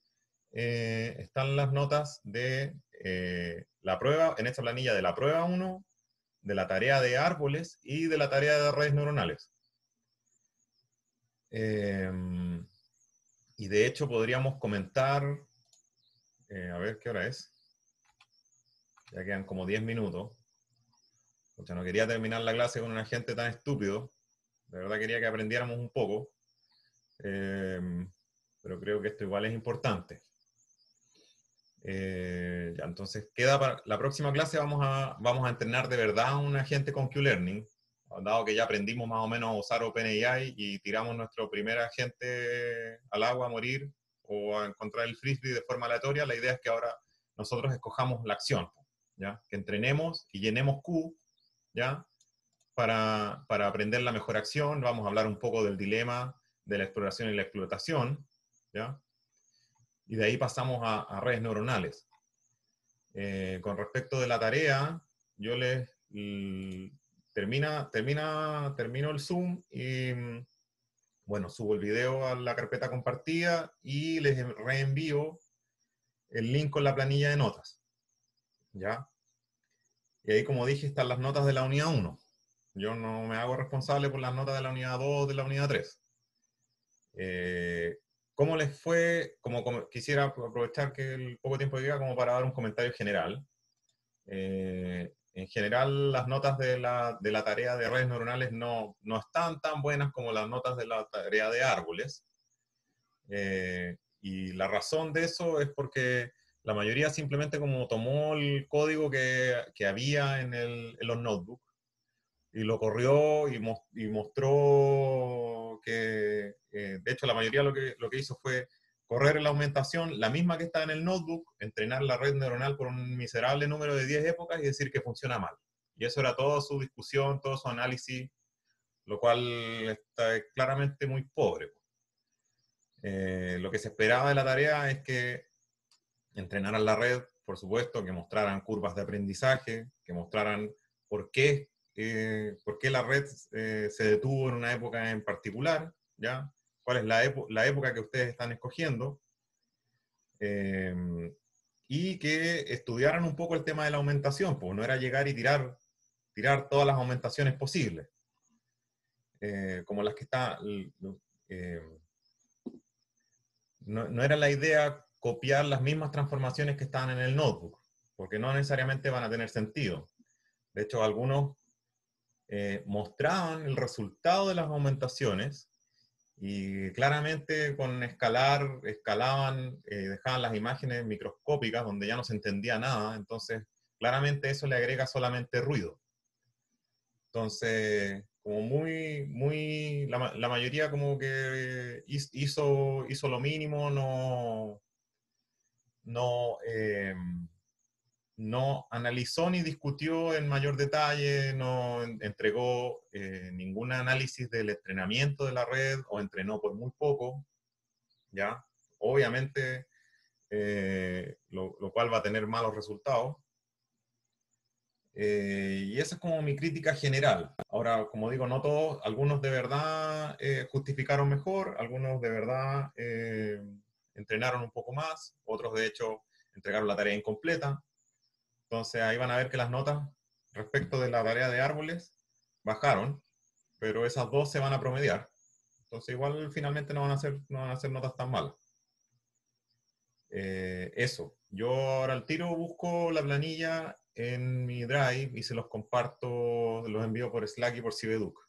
de la prueba, en esta planilla de la prueba 1, de la tarea de árboles y de la tarea de redes neuronales. Y de hecho podríamos comentar, a ver qué hora es, ya quedan como 10 minutos. O sea, no quería terminar la clase con un agente tan estúpido, de verdad quería que aprendiéramos un poco, pero creo que esto igual es importante. Ya, entonces queda para la próxima clase vamos a entrenar de verdad a un agente con Q-Learning, dado que ya aprendimos más o menos a usar OpenAI y tiramos nuestro primer agente al agua a morir o a encontrar el frisbee de forma aleatoria. La idea es que ahora nosotros escojamos la acción, ¿ya? Que entrenemos y llenemos Q, ¿ya? Para aprender la mejor acción. Vamos a hablar un poco del dilema de la exploración y la explotación, ¿ya? Y de ahí pasamos a redes neuronales. Con respecto de la tarea, yo les termino el Zoom y bueno, subo el video a la carpeta compartida y les reenvío el link con la planilla de notas, ¿ya? Y ahí, como dije, están las notas de la unidad 1. Yo no me hago responsable por las notas de la unidad 2, de la unidad 3. ¿Cómo les fue? Quisiera aprovechar que el poco tiempo que queda como para dar un comentario general. En general, las notas de la tarea de redes neuronales no están tan buenas como las notas de la tarea de árboles. Y la razón de eso es porque la mayoría simplemente como tomó el código que había en los notebooks y lo corrió y mostró que, de hecho, la mayoría lo que hizo fue correr la aumentación, la misma que está en el notebook, entrenar la red neuronal por un miserable número de 10 épocas y decir que funciona mal. Y eso era toda su discusión, todo su análisis, lo cual está claramente muy pobre. Lo que se esperaba de la tarea es que entrenaran la red, por supuesto, que mostraran curvas de aprendizaje, que mostraran por qué la red se detuvo en una época en particular, ¿ya? ¿Cuál es la época que ustedes están escogiendo? Y que estudiaran un poco el tema de la aumentación, pues no era llegar y tirar todas las aumentaciones posibles, como las que está... no era la idea copiar las mismas transformaciones que estaban en el notebook, porque no necesariamente van a tener sentido. De hecho, algunos mostraban el resultado de las aumentaciones y claramente con escalaban, dejaban las imágenes microscópicas donde ya no se entendía nada, entonces claramente eso le agrega solamente ruido. Entonces, como la mayoría como que hizo lo mínimo, no analizó ni discutió en mayor detalle, no entregó ningún análisis del entrenamiento de la red o entrenó por muy poco, ¿ya? Obviamente, lo cual va a tener malos resultados. Y esa es como mi crítica general. Ahora, como digo, no todos, algunos de verdad justificaron mejor, algunos de verdad entrenaron un poco más, otros de hecho entregaron la tarea incompleta. Entonces ahí van a ver que las notas respecto de la tarea de árboles bajaron, pero esas dos se van a promediar. Entonces igual finalmente no van a ser notas tan malas. Eso. Yo ahora al tiro busco la planilla en mi Drive y se los comparto, los envío por Slack y por Cibeduc.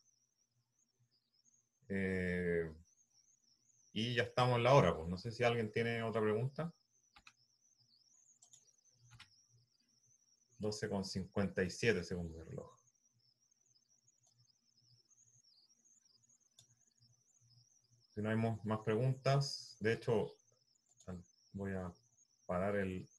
Y ya estamos en la hora, pues no sé si alguien tiene otra pregunta. 12:57 según mi reloj. Si no hay más preguntas, de hecho, voy a parar el